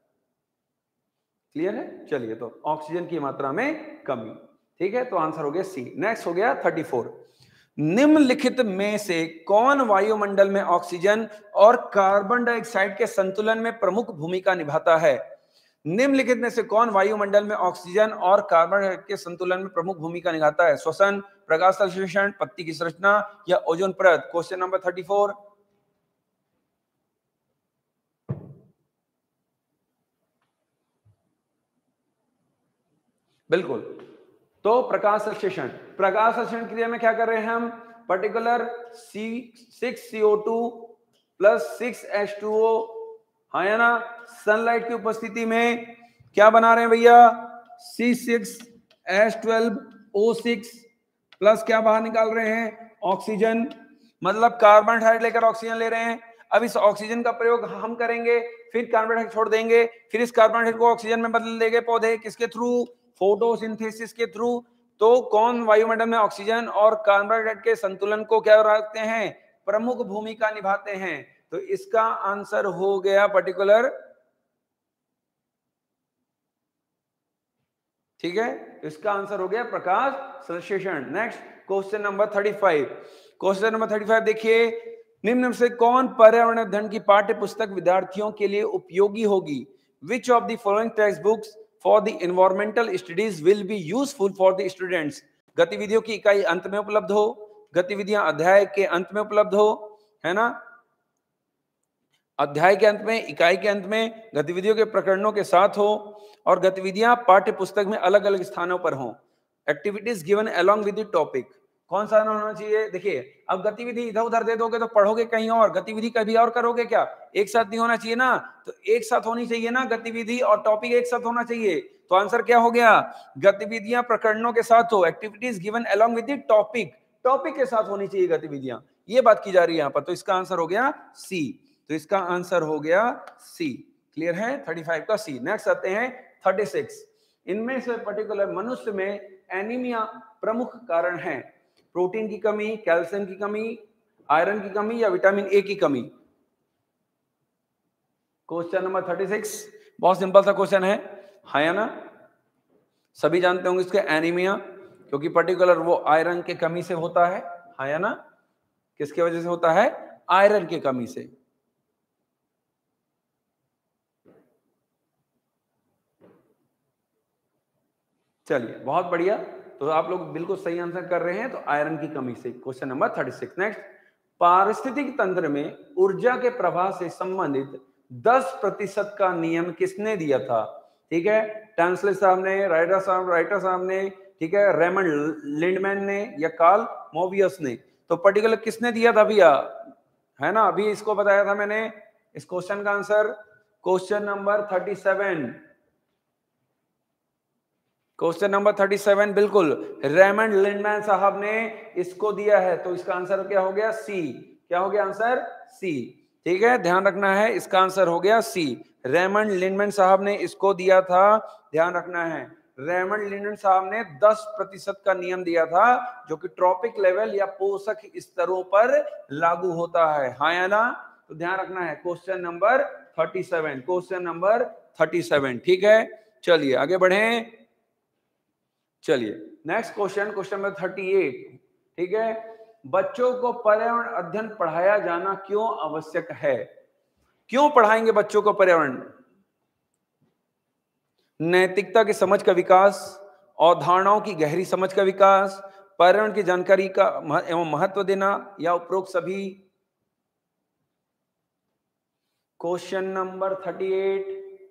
क्लियर है? चलिए, तो ऑक्सीजन की मात्रा में कमी। ठीक है, तो आंसर हो गया सी। नेक्स्ट हो गया 34। निम्नलिखित में से कौन वायुमंडल में ऑक्सीजन और कार्बन डाइऑक्साइड के संतुलन में प्रमुख भूमिका निभाता है? निम्नलिखित में से कौन वायुमंडल में ऑक्सीजन और कार्बन डाइऑक्साइड के संतुलन में प्रमुख भूमिका निभाता है? श्वसन, प्रकाश संश्लेषण, पत्ती की संरचना या ओजोन परत? Question number 34। बिल्कुल। तो प्रकाश संश्लेषण, प्रकाश संश्लेषण क्रिया में क्या कर रहे हैं हम, पर्टिकुलर C6CO2 प्लस 6H2O, हाँ या ना, सनलाइट की उपस्थिति में क्या बना रहे हैं भैया, C6H12O6 प्लस क्या बाहर निकाल रहे हैं, ऑक्सीजन, मतलब कार्बन डाइऑक्साइड लेकर ऑक्सीजन ले रहे हैं। अब इस ऑक्सीजन का प्रयोग हम करेंगे, फिर कार्बन डाइऑक्साइड छोड़ देंगे, फिर इस कार्बन डाइऑक्साइड को ऑक्सीजन में बदल देंगे पौधे, किसके थ्रू, फोटोसिंथेसिस के थ्रू। तो कौन वायुमंडल में ऑक्सीजन और कार्बन डाइऑक्साइड के संतुलन को क्या रखते हैं, प्रमुख भूमिका निभाते हैं। तो इसका आंसर हो गया पर्टिकुलर, ठीक है, इसका आंसर हो गया प्रकाश संश्लेषण। Next question number 35, question number 35 देखिए, निम्न में से कौन पर्यावरण अध्ययन की पाठ्य पुस्तक विद्यार्थियों के लिए उपयोगी होगी, which of the following text books for the environmental studies will be useful for the students. गतिविधियों की इकाई अंत में उपलब्ध हो, गतिविधियां अध्याय के अंत में उपलब्ध हो, है ना, अध्याय के अंत में, इकाई के अंत में, गतिविधियों के प्रकरणों के साथ हो, और गतिविधियां पाठ्य पुस्तक में अलग अलग स्थानों पर हो। Activities given along with the topic, कौन सा होना चाहिए, देखिए अब गतिविधि इधर उधर दे दोगे तो पढ़ोगे कहीं और, गतिविधि कभी और करोगे क्या, एक साथ नहीं होना चाहिए ना, तो एक साथ होनी चाहिए ना, गतिविधि और टॉपिक एक साथ होना चाहिए। तो आंसर क्या हो गया, गतिविधियां प्रकरणों के साथ हो, activities given along with the topic, topic के साथ होनी चाहिए गतिविधियां, ये बात की जा रही है यहाँ पर। तो इसका आंसर हो गया सी, तो इसका आंसर हो गया सी। क्लियर है, 35 का सी। नेक्स्ट आते हैं 36, इनमें से पर्टिकुलर मनुष्य में एनीमिया प्रमुख कारण है, प्रोटीन की कमी, कैल्शियम की कमी, आयरन की कमी या विटामिन ए की कमी। क्वेश्चन नंबर 36 बहुत सिंपल सा क्वेश्चन है, हाँ या ना, सभी जानते होंगे इसके एनीमिया, क्योंकि पर्टिकुलर वो आयरन की कमी से होता है, हाँ या ना, किसके वजह से होता है, आयरन की कमी से। चलिए बहुत बढ़िया, तो आप लोग बिल्कुल सही आंसर कर रहे हैं, तो आयरन की कमी से। क्वेश्चन नंबर 36 नेक्स्ट, पारिस्थितिक तंत्र में ऊर्जा के प्रवाह से संबंधित 10% का नियम किसने दिया था, ठीक है, टैंसले साहब ने, राइटर साहब ने, ठीक है, रेमंड लिंडमैन ने या कार्ल मोबियस ने। तो पर्टिकुलर किसने दिया था भैया, है ना, अभी इसको बताया था मैंने, इस क्वेश्चन का answer question number 37, question number 37 बिल्कुल रेमंड लिंडमैन साहब ने इसको दिया है। तो इसका आंसर क्या हो गया, सी। क्या हो गया आंसर, सी, ठीक है, ध्यान रखना है, इसका आंसर हो गया सी। रेमंड लिंडमैन साहब ने इसको दिया था, ध्यान रखना है, रेमंड लिंडमैन साहब ने 10% का नियम दिया था, जो कि ट्रॉपिक लेवल या पोषक स्तरों पर लागू होता है, हाँ या ना। तो ध्यान रखना है, क्वेश्चन नंबर 37, क्वेश्चन नंबर 37, ठीक है। चलिए आगे बढ़ें, चलिए नेक्स्ट क्वेश्चन, क्वेश्चन नंबर 38, ठीक है, बच्चों को पर्यावरण अध्ययन पढ़ाया जाना क्यों आवश्यक है, क्यों पढ़ाएंगे बच्चों को पर्यावरण, नैतिकता की समझ का विकास, अवधारणाओं की गहरी समझ का विकास, पर्यावरण की जानकारी का एवं महत्व देना, या उपरोक्त सभी। क्वेश्चन नंबर 38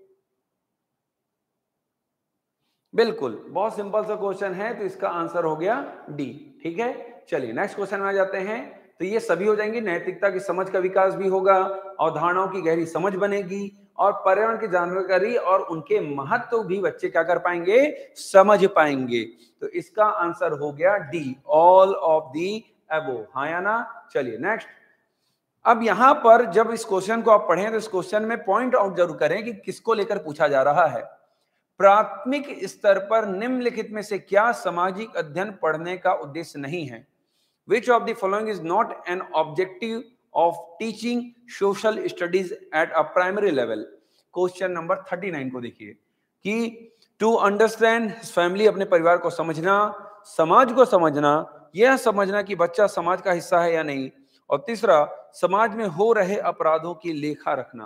बिल्कुल बहुत सिंपल सा क्वेश्चन है, तो इसका आंसर हो गया डी, ठीक है। चलिए नेक्स्ट क्वेश्चन में आ जाते हैं, तो ये सभी हो जाएंगे, नैतिकता की समझ का विकास भी होगा, अवधारणाओं की गहरी समझ बनेगी, और पर्यावरण की जानकारी और उनके महत्व भी बच्चे क्या कर पाएंगे, समझ पाएंगे। तो इसका आंसर हो गया D, all of the above, हाँ या ना। चलिए नेक्स्ट, अब यहां पर जब इस क्वेश्चन को आप पढ़ें तो इस क्वेश्चन में पॉइंट आउट जरूर करें कि किसको लेकर पूछा जा रहा है। प्राथमिक स्तर पर निम्नलिखित में से क्या सामाजिक अध्ययन पढ़ने का उद्देश्य नहीं है, which of the following is not an objective of teaching social studies at a primary level. Question number 39 को देखिए, कि टू अंडरस्टैंड फैमिली, अपने परिवार को समझना, समाज को समझना, यह समझना कि बच्चा समाज का हिस्सा है या नहीं, और तीसरा समाज में हो रहे अपराधों की लेखा रखना।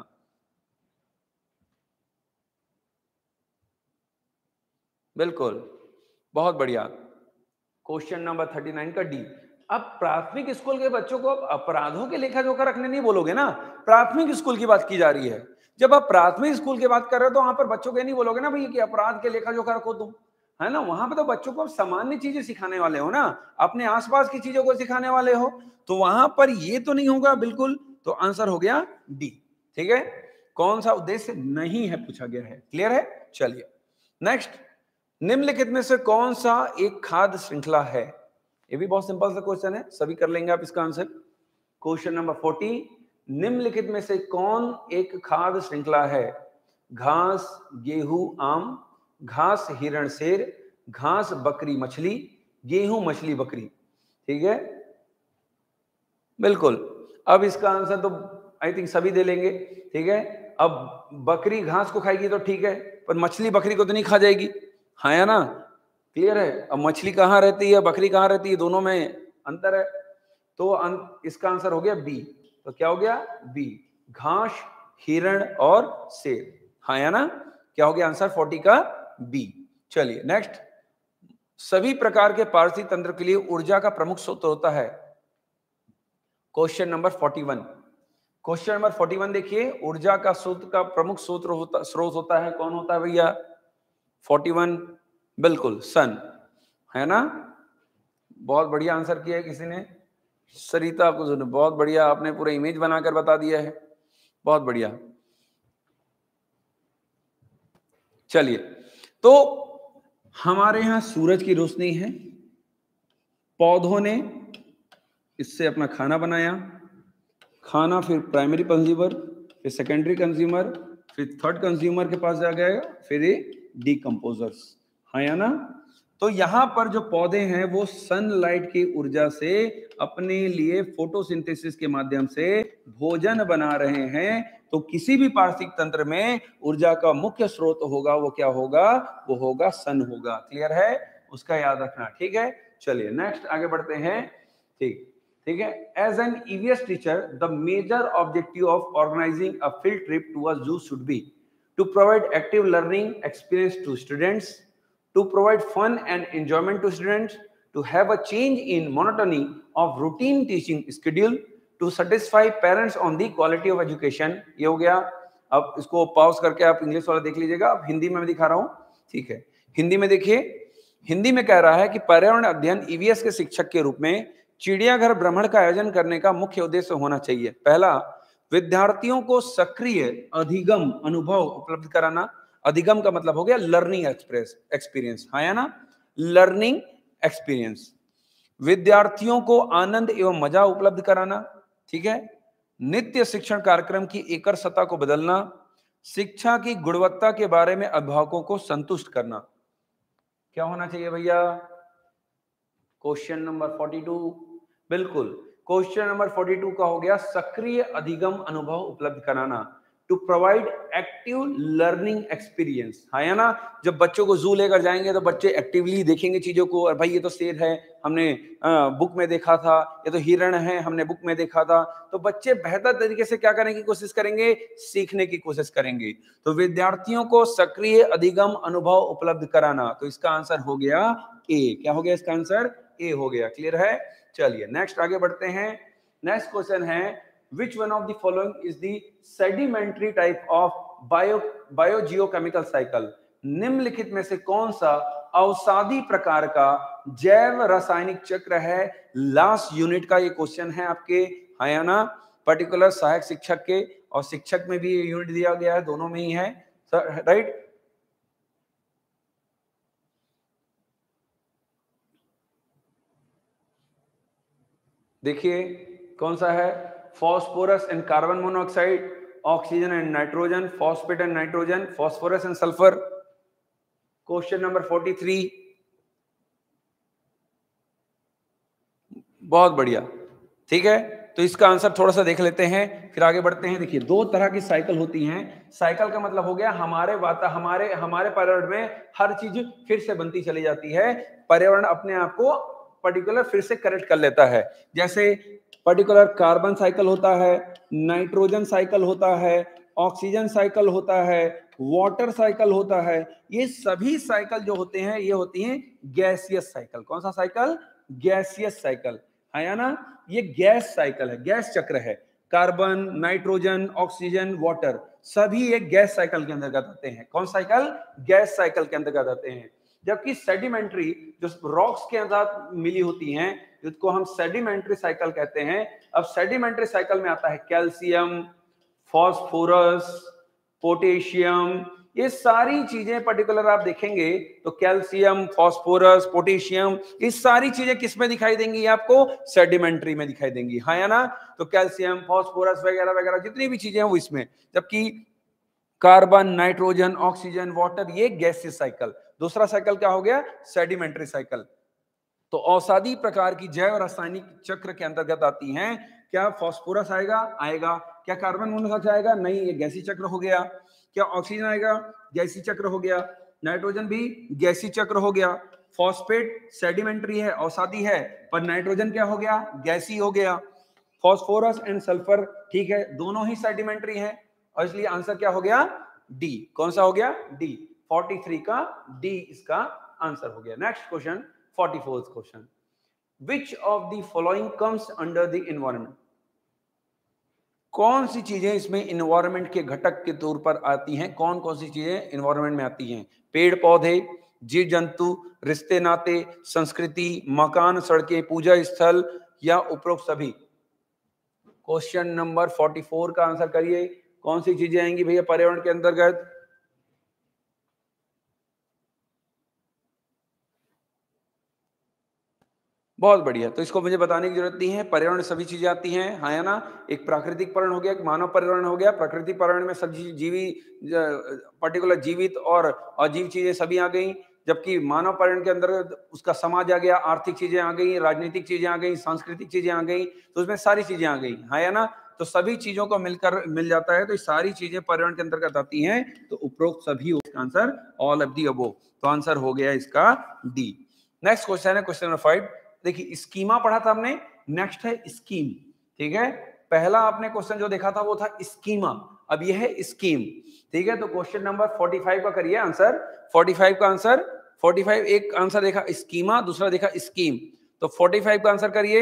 बिल्कुल बहुत बढ़िया, क्वेश्चन नंबर 39 का डी। अब प्राथमिक स्कूल के बच्चों को अपराधों के लेखा जोखा रखने नहीं बोलोगे ना, प्राथमिक स्कूल की बात की जा रही है। जब आप प्राथमिक स्कूल की बात कर रहे हो तो वहां पर बच्चों के नहीं बोलोगे ना भैया कि अपराध के लेखा जोखा रखो तुम, है ना, वहां पे तो बच्चों को सामान्य चीजें सिखाने वाले हो ना, अपने आसपास की चीजों को सिखाने वाले हो, तो वहां पर ये तो नहीं होगा बिल्कुल। तो आंसर हो गया डी। ठीक है, कौन सा उद्देश्य नहीं है पूछा गया है, क्लियर है। चलिए नेक्स्ट, निम्नलिखित में से कौन सा एक खाद्य श्रृंखला है। ये भी बहुत सिंपल सा क्वेश्चन है, सभी कर लेंगे आप इसका आंसर। क्वेश्चन नंबर 40, निम्नलिखित में से कौन एक खाद्य श्रृंखला है। घास, गेहूं, आम, घास हिरण शेर, घास बकरी मछली, गेहूं मछली बकरी। ठीक है, बिल्कुल। अब इसका आंसर तो आई थिंक सभी दे लेंगे। ठीक है, अब बकरी घास को खाएगी तो ठीक है, पर मछली बकरी को तो नहीं खा जाएगी, हाँ या ना, क्लियर है। अब मछली कहाँ रहती है, बकरी कहाँ रहती है, दोनों में अंतर है। तो इसका आंसर हो गया बी। तो क्या हो गया, बी, घास हिरण और शेर, हाँ या ना, क्या हो गया आंसर 40 का बी। चलिए नेक्स्ट, सभी प्रकार के पारिस्थितिक तंत्र के लिए ऊर्जा का प्रमुख स्रोत होता है। क्वेश्चन नंबर 41, क्वेश्चन नंबर 41 देखिए, ऊर्जा का स्रोत का प्रमुख स्रोत होता है, कौन होता है भैया 41, बिल्कुल सन, है ना। बहुत बढ़िया आंसर किया है किसी ने, सरिता को, बहुत बढ़िया, आपने पूरा इमेज बनाकर बता दिया है, बहुत बढ़िया। चलिए, तो हमारे यहां सूरज की रोशनी है, पौधों ने इससे अपना खाना बनाया, खाना फिर प्राइमरी कंज्यूमर, फिर सेकेंडरी कंज्यूमर, फिर थर्ड कंज्यूमर के पास जा गया, फिर ये डीकंपोजर्स, हाँ या ना। तो यहां पर जो पौधे हैं वो सनलाइट की ऊर्जा से अपने लिए फोटोसिंथेसिस के माध्यम से भोजन बना रहे हैं। तो किसी भी पारिस्थितिक तंत्र में ऊर्जा का मुख्य स्रोत होगा, वो क्या होगा, वो होगा सन होगा, क्लियर है, उसका याद रखना। ठीक है, चलिए नेक्स्ट आगे बढ़ते हैं। ठीक है, as an EVS teacher the major objective of organising a field trip to a zoo should be to provide active learning experience to students, to provide fun and enjoyment to students, to have a change in monotony of routine teaching schedule, to satisfy parents on the quality of education। ये हो गया। अब इसको pause करके आप English वाला देख लीजिएगा, अब हिंदी में मैं दिखा रहा हूं। ठीक है, हिंदी में देखिए, हिंदी में कह रहा है कि पर्यावरण अध्ययन ईवीएस के शिक्षक के रूप में चिड़ियाघर भ्रमण का आयोजन करने का मुख्य उद्देश्य होना चाहिए। पहला, विद्यार्थियों को सक्रिय अधिगम अनुभव उपलब्ध कराना। अधिगम का मतलब हो गया लर्निंग एक्सपीरियंस, हाँ या ना, लर्निंग एक्सपीरियंस। विद्यार्थियों को आनंद एवं मजा उपलब्ध कराना। ठीक है, नित्य शिक्षण कार्यक्रम की एकल सत्ता को बदलना, शिक्षा की गुणवत्ता के बारे में अभिभावकों को संतुष्ट करना। क्या होना चाहिए भैया, क्वेश्चन नंबर 42, बिल्कुल क्वेश्चन नंबर 42 का हो गया सक्रिय अधिगम अनुभव उपलब्ध कराना, to provide active learning experience, है ना। जब बच्चों को जू लेकर जाएंगे तो बच्चे एक्टिवली देखेंगे चीजों को, और भाई ये तो शेर है, हमने बुक में देखा था, ये तो हिरण है, हमने बुक में देखा था। तो बच्चे बेहतर तरीके से क्या करने की कोशिश करेंगे, सीखने की कोशिश करेंगे। तो विद्यार्थियों को सक्रिय अधिगम अनुभव उपलब्ध कराना, तो इसका आंसर हो गया ए। क्या हो गया इसका आंसर, ए हो गया, क्लियर है। चलिए नेक्स्ट आगे बढ़ते हैं। नेक्स्ट क्वेश्चन है, which one of the following is the sedimentary type of biogeochemical cycle। निम्नलिखित में से कौन सा अवसादी प्रकार का जैव रासायनिक चक्र है। लास्ट यूनिट का ये क्वेश्चन है आपके, है ना, पर्टिकुलर सहायक शिक्षक के और शिक्षक में भी ये यूनिट दिया गया है, दोनों में ही है, राइट। देखिए कौन सा है, phosphorus and carbon monoxide, oxygen and nitrogen, phosphate and nitrogen, phosphorus and sulphur. Question number 43, बहुत बढ़िया। ठीक है, तो इसका आंसर थोड़ा सा देख लेते हैं, फिर आगे बढ़ते हैं। देखिए, दो तरह की साइकिल होती हैं। साइकिल का मतलब हो गया हमारे पर्यावरण में हर चीज फिर से बनती चली जाती है, पर्यावरण अपने आप को पर्टिकुलर फिर से करेक्ट कर लेता है। जैसे पर्टिकुलर कार्बन साइकिल होता है, नाइट्रोजन साइकिल होता है, ऑक्सीजन साइकिल होता है, वाटर साइकिल होता है। ये सभी साइकिल जो होते हैं ये होती हैं गैसियस साइकिल। कौन सा साइकिल, गैसियस साइकिल, है ना। ये गैस साइकिल है, गैस चक्र है। कार्बन, नाइट्रोजन, ऑक्सीजन, वाटर सभी एक गैस साइकिल के अंतर्गत आते हैं। कौन साइकिल, गैस साइकिल के अंतर्गत आते हैं। जबकि सेडिमेंट्री जो रॉक्स के अंदर मिली होती हैं, जिसको हम सेडिमेंट्री साइकिल कहते हैं। अब सेडिमेंट्री साइकिल में आता है कैल्शियम, फॉस्फोरस, पोटेशियम, ये सारी चीजें पर्टिकुलर आप देखेंगे तो कैल्शियम, फॉस्फोरस, पोटेशियम, ये सारी चीजें किस में दिखाई देंगी आपको? सेडिमेंट्री में दिखाई देंगी, हाँ या ना? तो कैल्शियम, फॉस्फोरस वगैरह वगैरह जितनी भी चीजें हैं वो इसमें। जबकि कार्बन, नाइट्रोजन, ऑक्सीजन, वाटर, ये गैसीय साइकिल। दूसरा साइकिल क्या हो गया? Sedimentary cycle. तो औषधि प्रकार की जैव रासायनिक चक्र के अंतर्गत आती हैं। क्या फॉस्फोरस आएगा? आएगा। क्या कार्बन मोनोऑक्साइड आएगा? नहीं, ये गैसीय चक्र हो गया। क्या ऑक्सीजन आएगा? गैसीय चक्र हो गया। नाइट्रोजन भी गैसीय चक्र हो गया। फॉस्फेट सेडिमेंट्री है, औषधि है, पर नाइट्रोजन क्या हो गया? गैसीय हो गया। फॉस्फोरस एंड सल्फर, ठीक है, दोनों ही सेडिमेंट्री हैं, और इसलिए आंसर क्या हो गया? डी। कौन सा हो गया? डी। 43 का डी इसका आंसर हो गया। Next question, 44th question, which of the following comes under the environment? कौन सी चीजें इसमें एनवायरमेंट के घटक के तौर पर आती हैं? कौन कौन सी चीजें एनवायरमेंट में आती हैं? पेड़ पौधे, जीव जंतु, रिश्ते नाते, संस्कृति, मकान, सड़कें, पूजा स्थल, या उपरोक्त सभी? क्वेश्चन नंबर 44 का आंसर करिए। कौन सी चीजें आएंगी भैया पर्यावरण के अंतर्गत? बहुत बढ़िया। तो इसको मुझे बताने की जरूरत नहीं है, पर्यावरण में सभी चीजें आती हैं, हाँ या ना? एक प्राकृतिक पर्यावरण हो गया, एक मानव पर्यावरण हो गया। प्राकृतिक पर्यावरण में सभी जीवी, पर्टिकुलर जीवित और अजीव चीजें सभी आ गई। जबकि मानव पर्यावरण के अंदर उसका समाज आ गया, आर्थिक चीजें आ गई, राजनीतिक चीजें आ गई, सांस्कृतिक चीजें आ गई, तो उसमें सारी चीजें आ गई, हाँ या ना? तो सभी चीजों को मिलकर मिल जाता है, तो ये सारी चीजें पर्यावरण के अंतर्गत आती हैं। तो उपरोक्त सभी, उसका answer all of the above. तो आंसर हो गया इसका डी। नेक्स्ट क्वेश्चन है क्वेश्चन नंबर 5। देखिए, स्कीमा पढ़ा था हमने, नेक्स्ट है स्कीम, ठीक है? पहला आपने क्वेश्चन जो देखा था वो था स्कीमा, अब यह है स्कीम, ठीक है? तो क्वेश्चन नंबर 45 का करिए आंसर। 45 का आंसर, 45 एक आंसर देखा स्कीमा, दूसरा देखा स्कीम, तो 45 का आंसर करिए।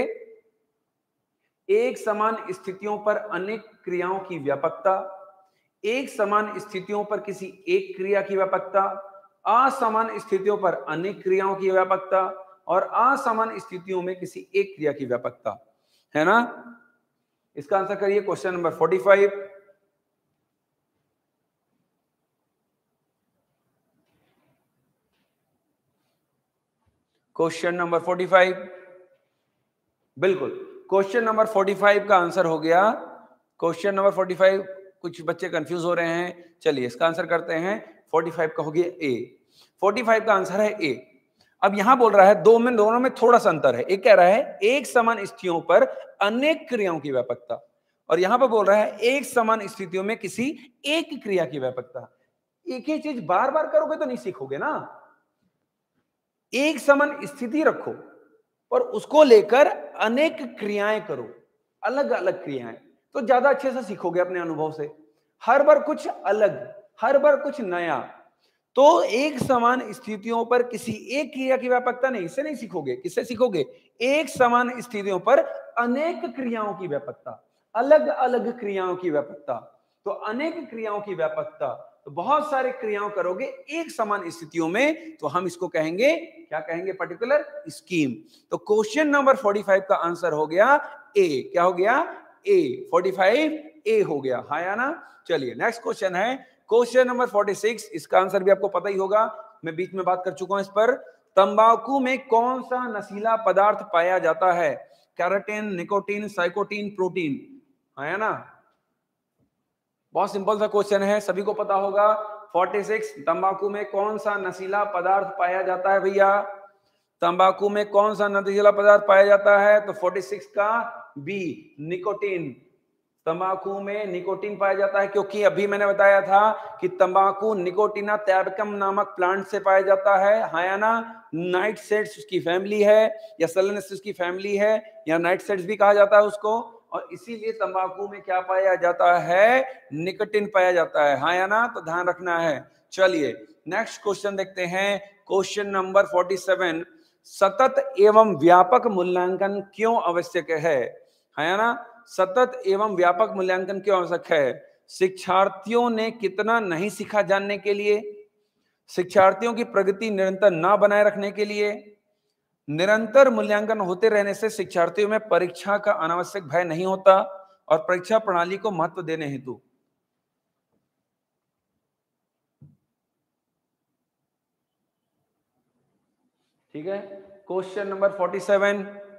एक समान स्थितियों पर अनेक क्रियाओं की व्यापकता, एक समान स्थितियों पर किसी एक क्रिया की व्यापकता, असमान स्थितियों पर अनेक क्रियाओं की व्यापकता, और असमान स्थितियों में किसी एक क्रिया की व्यापकता, है ना? इसका आंसर करिए क्वेश्चन नंबर 45। क्वेश्चन नंबर 45, बिल्कुल क्वेश्चन नंबर 45 का आंसर हो गया। क्वेश्चन नंबर 45, कुछ बच्चे कंफ्यूज हो रहे हैं, चलिए इसका आंसर करते हैं। 45 का हो गया ए, 45 का आंसर है ए। अब यहां बोल रहा है दोनों में थोड़ा सा अंतर है। एक कह रहा है एक समान स्थितियों पर अनेक क्रियाओं की व्यापकता, और यहां पर बोल रहा है एक समान स्थितियों में किसी एक क्रिया की व्यापकता। एक ही चीज बार बार करोगे तो नहीं सीखोगे ना। एक समान स्थिति रखो और उसको लेकर अनेक क्रियाएं करो, अलग अलग क्रियाएं, तो ज्यादा अच्छे से सीखोगे अपने अनुभव से। हर बार कुछ अलग, हर बार कुछ नया। तो एक समान स्थितियों पर किसी एक क्रिया की व्यापकता नहीं, इससे नहीं सीखोगे। किससे सीखोगे? एक समान स्थितियों पर अनेक क्रियाओं की व्यापकता, अलग अलग क्रियाओं की व्यापकता। तो अनेक क्रियाओं की व्यापकता, तो बहुत सारे क्रियाओं करोगे एक समान स्थितियों में, तो हम इसको कहेंगे, क्या कहेंगे? Particular scheme. तो क्वेश्चन नंबर 45 का आंसर हो गया ए। क्या हो गया? ए। 45 ए हो गया, हाँ या ना? चलिए नेक्स्ट क्वेश्चन है क्वेश्चन नंबर 46। इसका आंसर भी आपको पता ही होगा, मैं बीच में बात कर चुका हूं इस पर। तंबाकू में कौन सा नशीला पदार्थ पाया जाता है? कैरोटीन, निकोटीन, साइकोटीन, प्रोटीन, है ना? बहुत सिंपल सा क्वेश्चन है, सभी को पता होगा। 46, तंबाकू में कौन सा नशीला पदार्थ पाया जाता है भैया? तंबाकू में कौन सा नशीला पदार्थ पाया जाता है? तो 46 का बी, निकोटीन। तंबाकू में निकोटीन पाया जाता है, क्योंकि अभी मैंने बताया था कि तंबाकू निकोटीना टैबकम नामक प्लांट से पाया जाता है, हाँ या ना? नाइट सेड्स उसकी फैमिली है, या सलेनेसिस उसकी फैमिली है, या नाइट सेड्स भी कहा जाता है उसको, और इसीलिए तंबाकू में क्या पाया जाता है? निकोटीन पाया जाता है, हाँ या ना? तो ध्यान रखना है। चलिए नेक्स्ट क्वेश्चन देखते हैं, क्वेश्चन नंबर 47। सतत एवं व्यापक मूल्यांकन क्यों आवश्यक है या ना? सतत एवं व्यापक मूल्यांकन क्यों आवश्यक है? शिक्षार्थियों ने कितना नहीं सीखा जानने के लिए, शिक्षार्थियों की प्रगति निरंतर ना बनाए रखने के लिए निरंतर मूल्यांकन होते रहने से शिक्षार्थियों में परीक्षा का अनावश्यक भय नहीं होता और परीक्षा प्रणाली को महत्व देने हेतु। ठीक है, क्वेश्चन नंबर 47,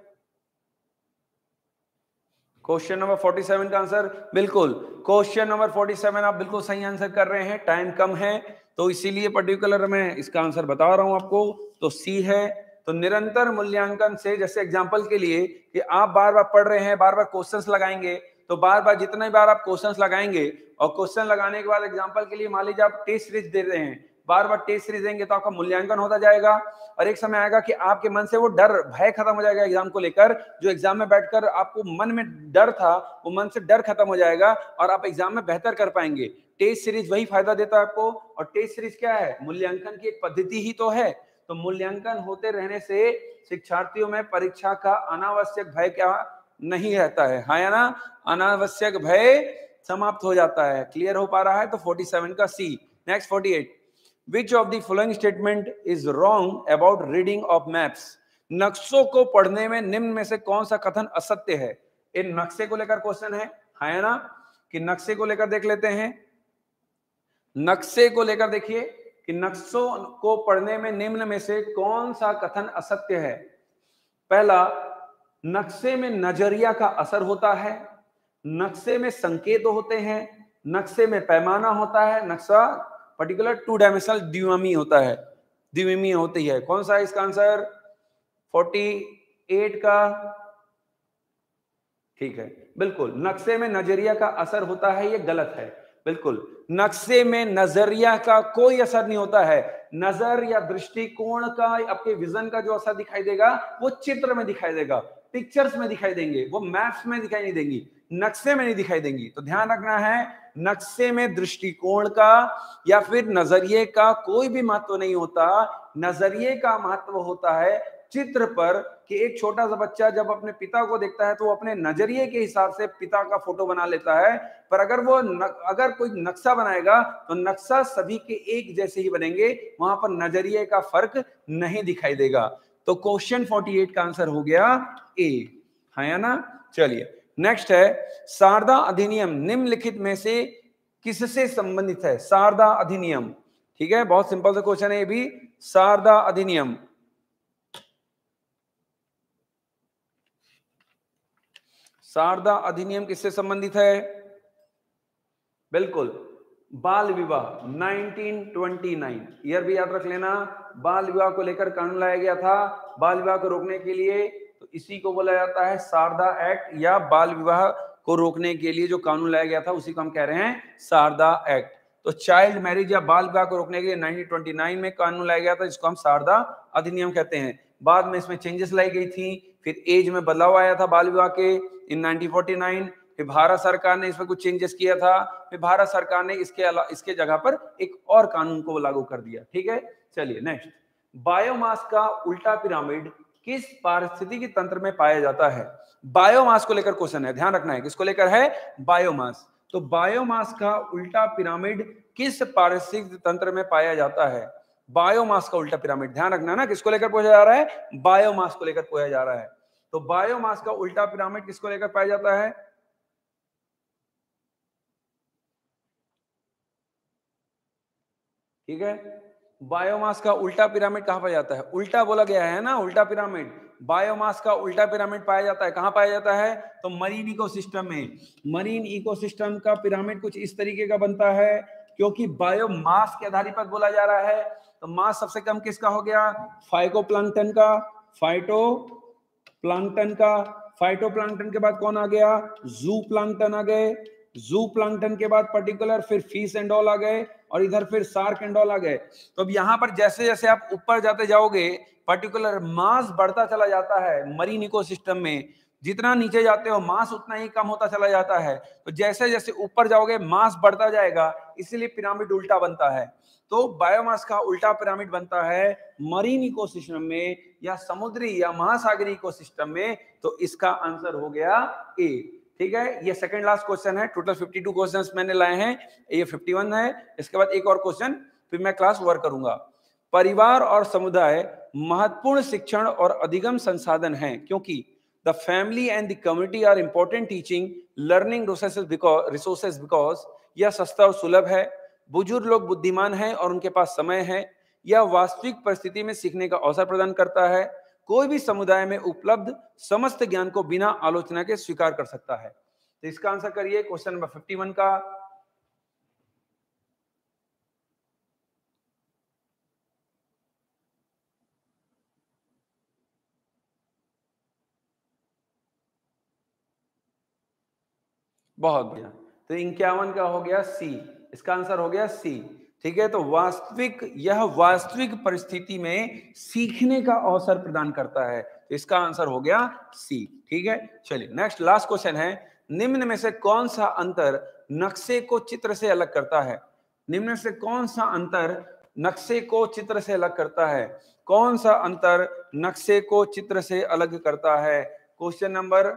क्वेश्चन नंबर 47 का आंसर बिल्कुल क्वेश्चन नंबर 47 आप बिल्कुल सही आंसर कर रहे हैं। टाइम कम है तो इसीलिए पर्टिकुलर मैं इसका आंसर बता रहा हूं आपको। तो सी है। तो निरंतर मूल्यांकन से, जैसे एग्जांपल के लिए कि आप बार बार पढ़ रहे हैं, बार बार क्वेश्चंस लगाएंगे, तो बार बार जितने बार आप क्वेश्चंस लगाएंगे और क्वेश्चन लगाने के बाद एग्जांपल के लिए मान लीजिए आप टेस्ट सीरीज दे रहे हैं, बार बार टेस्ट सीरीज देंगे तो आपका मूल्यांकन होता जाएगा और एक समय आएगा कि आपके मन से वो डर भय खत्म हो जाएगा एग्जाम को लेकर। जो एग्जाम में बैठकर आपको मन में डर था वो मन से डर खत्म हो जाएगा और आप एग्जाम में बेहतर कर पाएंगे। टेस्ट सीरीज वही फायदा देता है आपको। और टेस्ट सीरीज क्या है? मूल्यांकन की एक पद्धति ही तो है। तो मूल्यांकन होते रहने से शिक्षार्थियों में परीक्षा का अनावश्यक भय क्या नहीं रहता है, हाँ या ना? अनावश्यक भय समाप्त हो जाता है। क्लियर हो पा रहा है? तो 47 का C. Next 48, Which of the following statement is wrong about reading of maps? नक्शों को पढ़ने में निम्न में से कौन सा कथन असत्य है? इन नक्शे को लेकर क्वेश्चन है ना? कि नक्शे को लेकर देख लेते हैं। नक्शे को लेकर देखिए कि नक्शों को पढ़ने में निम्न में से कौन सा कथन असत्य है। पहला, नक्शे में नजरिया का असर होता है, नक्शे में संकेत होते हैं, नक्शे में पैमाना होता है, नक्शा पर्टिकुलर 2 डायमेंशनल द्विमामी होता है, द्विमीय होती है। कौन सा है इसका आंसर? 48 का। ठीक है, बिल्कुल नक्शे में नजरिया का असर होता है, ये गलत है। बिल्कुल नक्शे में नजरिया का कोई असर नहीं होता है। नजर या दृष्टिकोण का, आपके विजन का जो असर दिखाई देगा वो चित्र में दिखाई देगा, पिक्चर्स में दिखाई देंगे, वो मैप्स में दिखाई नहीं देंगी, नक्शे में नहीं दिखाई देंगी। तो ध्यान रखना है, नक्शे में दृष्टिकोण का या फिर नजरिए का कोई भी महत्व नहीं होता। नजरिए का महत्व होता है चित्र पर, कि एक छोटा सा बच्चा जब अपने पिता को देखता है तो वो अपने नजरिए के हिसाब से पिता का फोटो बना लेता है। पर अगर कोई नक्शा बनाएगा तो नक्शा सभी के एक जैसे ही बनेंगे, वहां पर नजरिए का फर्क नहीं दिखाई देगा। तो क्वेश्चन 48 का आंसर हो गया ए, है या ना? चलिए नेक्स्ट है, शारदा अधिनियम निम्नलिखित में से किससे संबंधित है? शारदा अधिनियम, ठीक है, बहुत सिंपल सा क्वेश्चन है ये भी। शारदा अधिनियम, शारदा अधिनियम किससे संबंधित है? बिल्कुल बाल विवाह 1929, ईयर भी याद रख लेना। बाल विवाह को लेकर कानून लाया गया था, बाल विवाह को रोकने के लिए। तो इसी को बोला जाता है शारदा एक्ट, या बाल विवाह को रोकने के लिए जो कानून लाया गया था उसी को हम कह रहे हैं शारदा एक्ट। तो चाइल्ड मैरिज या बाल विवाह को रोकने के लिए 1929 में कानून लाया गया था, जिसको हम शारदा अधिनियम कहते हैं। बाद में इसमें चेंजेस लाई गई थी, फिर एज में बदलाव आया था बाल विवाह के इन 1949। फिर भारत सरकार ने इसमें कुछ चेंजेस किया था, फिर भारत सरकार ने इसके जगह पर एक और कानून को लागू कर दिया। ठीक है, चलिए नेक्स्ट, बायोमास का उल्टा पिरामिड किस पारिस्थितिकी तंत्र में पाया जाता है? बायोमास को लेकर क्वेश्चन है, ध्यान रखना है, किसको लेकर है? बायोमास। तो बायोमास का उल्टा पिरामिड किस पारिस्थितिकी तंत्र में पाया जाता है? बायोमास का उल्टा पिरामिड, ध्यान रखना ना, किसको लेकर पूछा जा रहा है? बायोमास को लेकर पूछा जा रहा है। तो बायोमास का उल्टा पिरामिड किसको लेकर पाया जाता है? ठीक है, बायोमास का उल्टा पिरामिड कहां पाया जाता है? उल्टा बोला गया है ना, उल्टा पिरामिड। बायोमास का उल्टा पिरामिड पाया जाता है, कहां पाया जाता है? तो मरीन इकोसिस्टम में। मरीन इकोसिस्टम का पिरामिड कुछ इस तरीके का बनता है, क्योंकि बायोमास के आधार पर बोला जा रहा है। तो मास सबसे कम किसका हो गया? फाइकोप्लांक्टन का। फाइटोप्लांक्टन का। फाइटोप्लांक्टन के बाद कौन आ गया? जू प्लांक्टन आ गए। जू प्लांक्टन के बाद पर्टिकुलर फिर फिश एंड ऑल आ गए, और इधर फिर शार्क एंड ऑल आ गए। तो अब यहाँ पर जैसे जैसे आप ऊपर जाते जाओगे पर्टिकुलर मास बढ़ता चला जाता है मरीन इकोसिस्टम में। जितना नीचे जाते हो मास उतना ही कम होता चला जाता है। तो जैसे जैसे ऊपर जाओगे मास बढ़ता जाएगा, इसीलिए पिरामिड उल्टा बनता है। तो बायोमास का उल्टा पिरामिड बनता है मरीन इकोसिस्टम में, या समुद्री या महासागरी इकोसिस्टम में। तो इसका आंसर हो गया ए। ठीक है, ये सेकंड लास्ट क्वेश्चन है। टोटल 52 क्वेश्चंस मैंने लाए हैं, ये 51 है। इसके बाद एक और क्वेश्चन, फिर मैं क्लास ओवर करूंगा। परिवार और समुदाय महत्वपूर्ण शिक्षण और अधिगम संसाधन हैं, क्योंकि the family and the community are important teaching learning resources because यह सस्ता और सुलभ है, बुजुर्ग लोग बुद्धिमान हैं और उनके पास समय है, यह वास्तविक परिस्थिति में सीखने का अवसर प्रदान करता है, कोई भी समुदाय में उपलब्ध समस्त ज्ञान को बिना आलोचना के स्वीकार कर सकता है। तो इसका आंसर करिए क्वेश्चन नंबर 51 का। बहुत बढ़िया, तो 51 का हो गया सी, इसका आंसर हो गया सी। ठीक है, तो यह वास्तविक परिस्थिति में सीखने का अवसर प्रदान करता है, तो इसका आंसर हो गया सी। ठीक है, चलिए नेक्स्ट लास्ट क्वेश्चन है, निम्न में से कौन सा अंतर नक्शे को चित्र से अलग करता है? निम्न में से कौन सा अंतर नक्शे को चित्र से अलग करता है? कौन सा अंतर नक्शे को चित्र से अलग करता है? क्वेश्चन नंबर,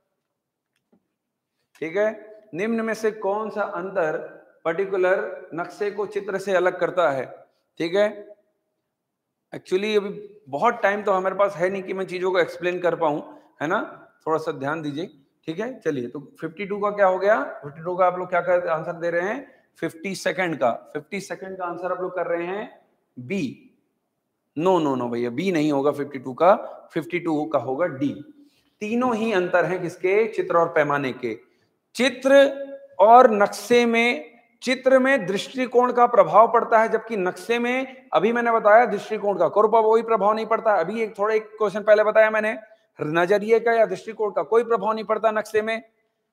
ठीक है, निम्न में से कौन सा अंतर पर्टिकुलर नक्शे को चित्र से अलग करता है? ठीक है, एक्चुअली अभी बहुत टाइम तो हमारे पास है नहीं कि मैं चीजों को एक्सप्लेन कर पाऊं, है ना, थोड़ा सा ध्यान दीजिए। ठीक है, चलिए, तो 52 का क्या हो गया? 52 का आप लोग क्या कर आंसर दे रहे हैं? 50 सेकंड का, 50 सेकंड का आंसर आप लोग कर रहे हैं बी। नो नो नो भैया, बी नहीं होगा 52 का, 52 का होगा डी। तीनों ही अंतर हैं किसके? चित्र और पैमाने के। चित्र और नक्शे में, चित्र में दृष्टिकोण का प्रभाव पड़ता है, जबकि नक्शे में अभी मैंने बताया दृष्टिकोण का कोई प्रभाव नहीं पड़ता। अभी एक क्वेश्चन पहले बताया मैंने, नजरिए का या दृष्टिकोण का कोई प्रभाव नहीं पड़ता नक्शे में।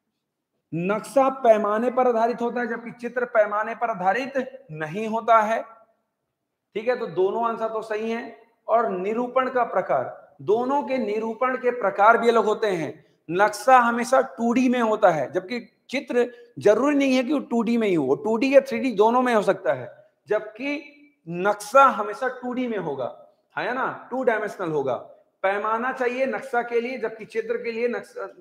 नक्शा पैमाने पर आधारित होता है, जबकि चित्र पैमाने पर आधारित नहीं होता है। ठीक है, तो दोनों आंसर तो सही हैं। और निरूपण का प्रकार, दोनों के निरूपण के प्रकार भी अलग होते हैं। नक्शा हमेशा 2D में होता है, जबकि चित्र जरूरी नहीं है कि वो 2D में ही हो, 2D या 3D दोनों में हो सकता है, जबकि नक्शा हमेशा 2D में होगा, है ना, 2 डायमेंशनल होगा। पैमाना चाहिए नक्शा के लिए, जबकि चित्र के लिए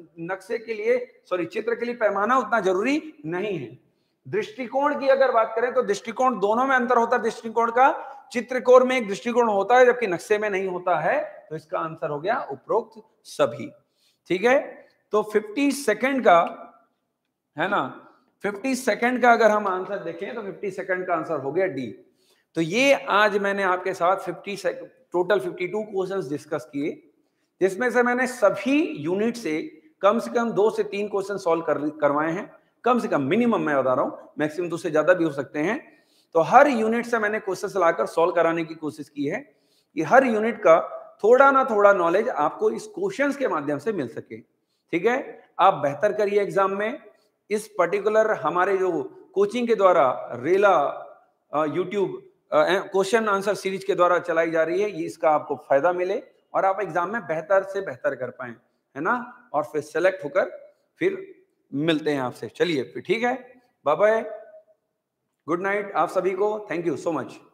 चित्र के लिए पैमाना उतना जरूरी नहीं है। दृष्टिकोण की अगर बात करें तो दृष्टिकोण दोनों में अंतर होता है। दृष्टिकोण का चित्रकोण में एक दृष्टिकोण होता है, जबकि नक्शे में नहीं होता है, तो इसका आंसर हो गया उपरोक्त सभी। ठीक है, तो 50 सेकंड का, है ना, 50 सेकंड का अगर हम आंसर देखें तो 50 सेकंड का आंसर हो गया डी। तो ये आज मैंने आपके साथ टोटल 52 क्वेश्चंस डिस्कस किए, जिसमें से मैंने सभी यूनिट से कम 2 से 3 क्वेश्चन सॉल्व करवाए हैं। कम से कम, मिनिमम मैं बता रहा हूं, मैक्सिमम 2 से ज्यादा भी हो सकते हैं। तो हर यूनिट से मैंने क्वेश्चन लाकर सॉल्व कराने की कोशिश की है कि हर यूनिट का थोड़ा ना थोड़ा नॉलेज आपको इस क्वेश्चंस के माध्यम से मिल सके। ठीक है, आप बेहतर करिए एग्जाम में। इस पर्टिकुलर हमारे जो कोचिंग के द्वारा रेला यूट्यूब क्वेश्चन आंसर सीरीज के द्वारा चलाई जा रही है, ये इसका आपको फायदा मिले और आप एग्जाम में बेहतर से बेहतर कर पाए, है ना, और फिर सेलेक्ट होकर फिर मिलते हैं आपसे। चलिए फिर, ठीक है, बाय बाय, गुड नाइट आप सभी को, थैंक यू सो मच।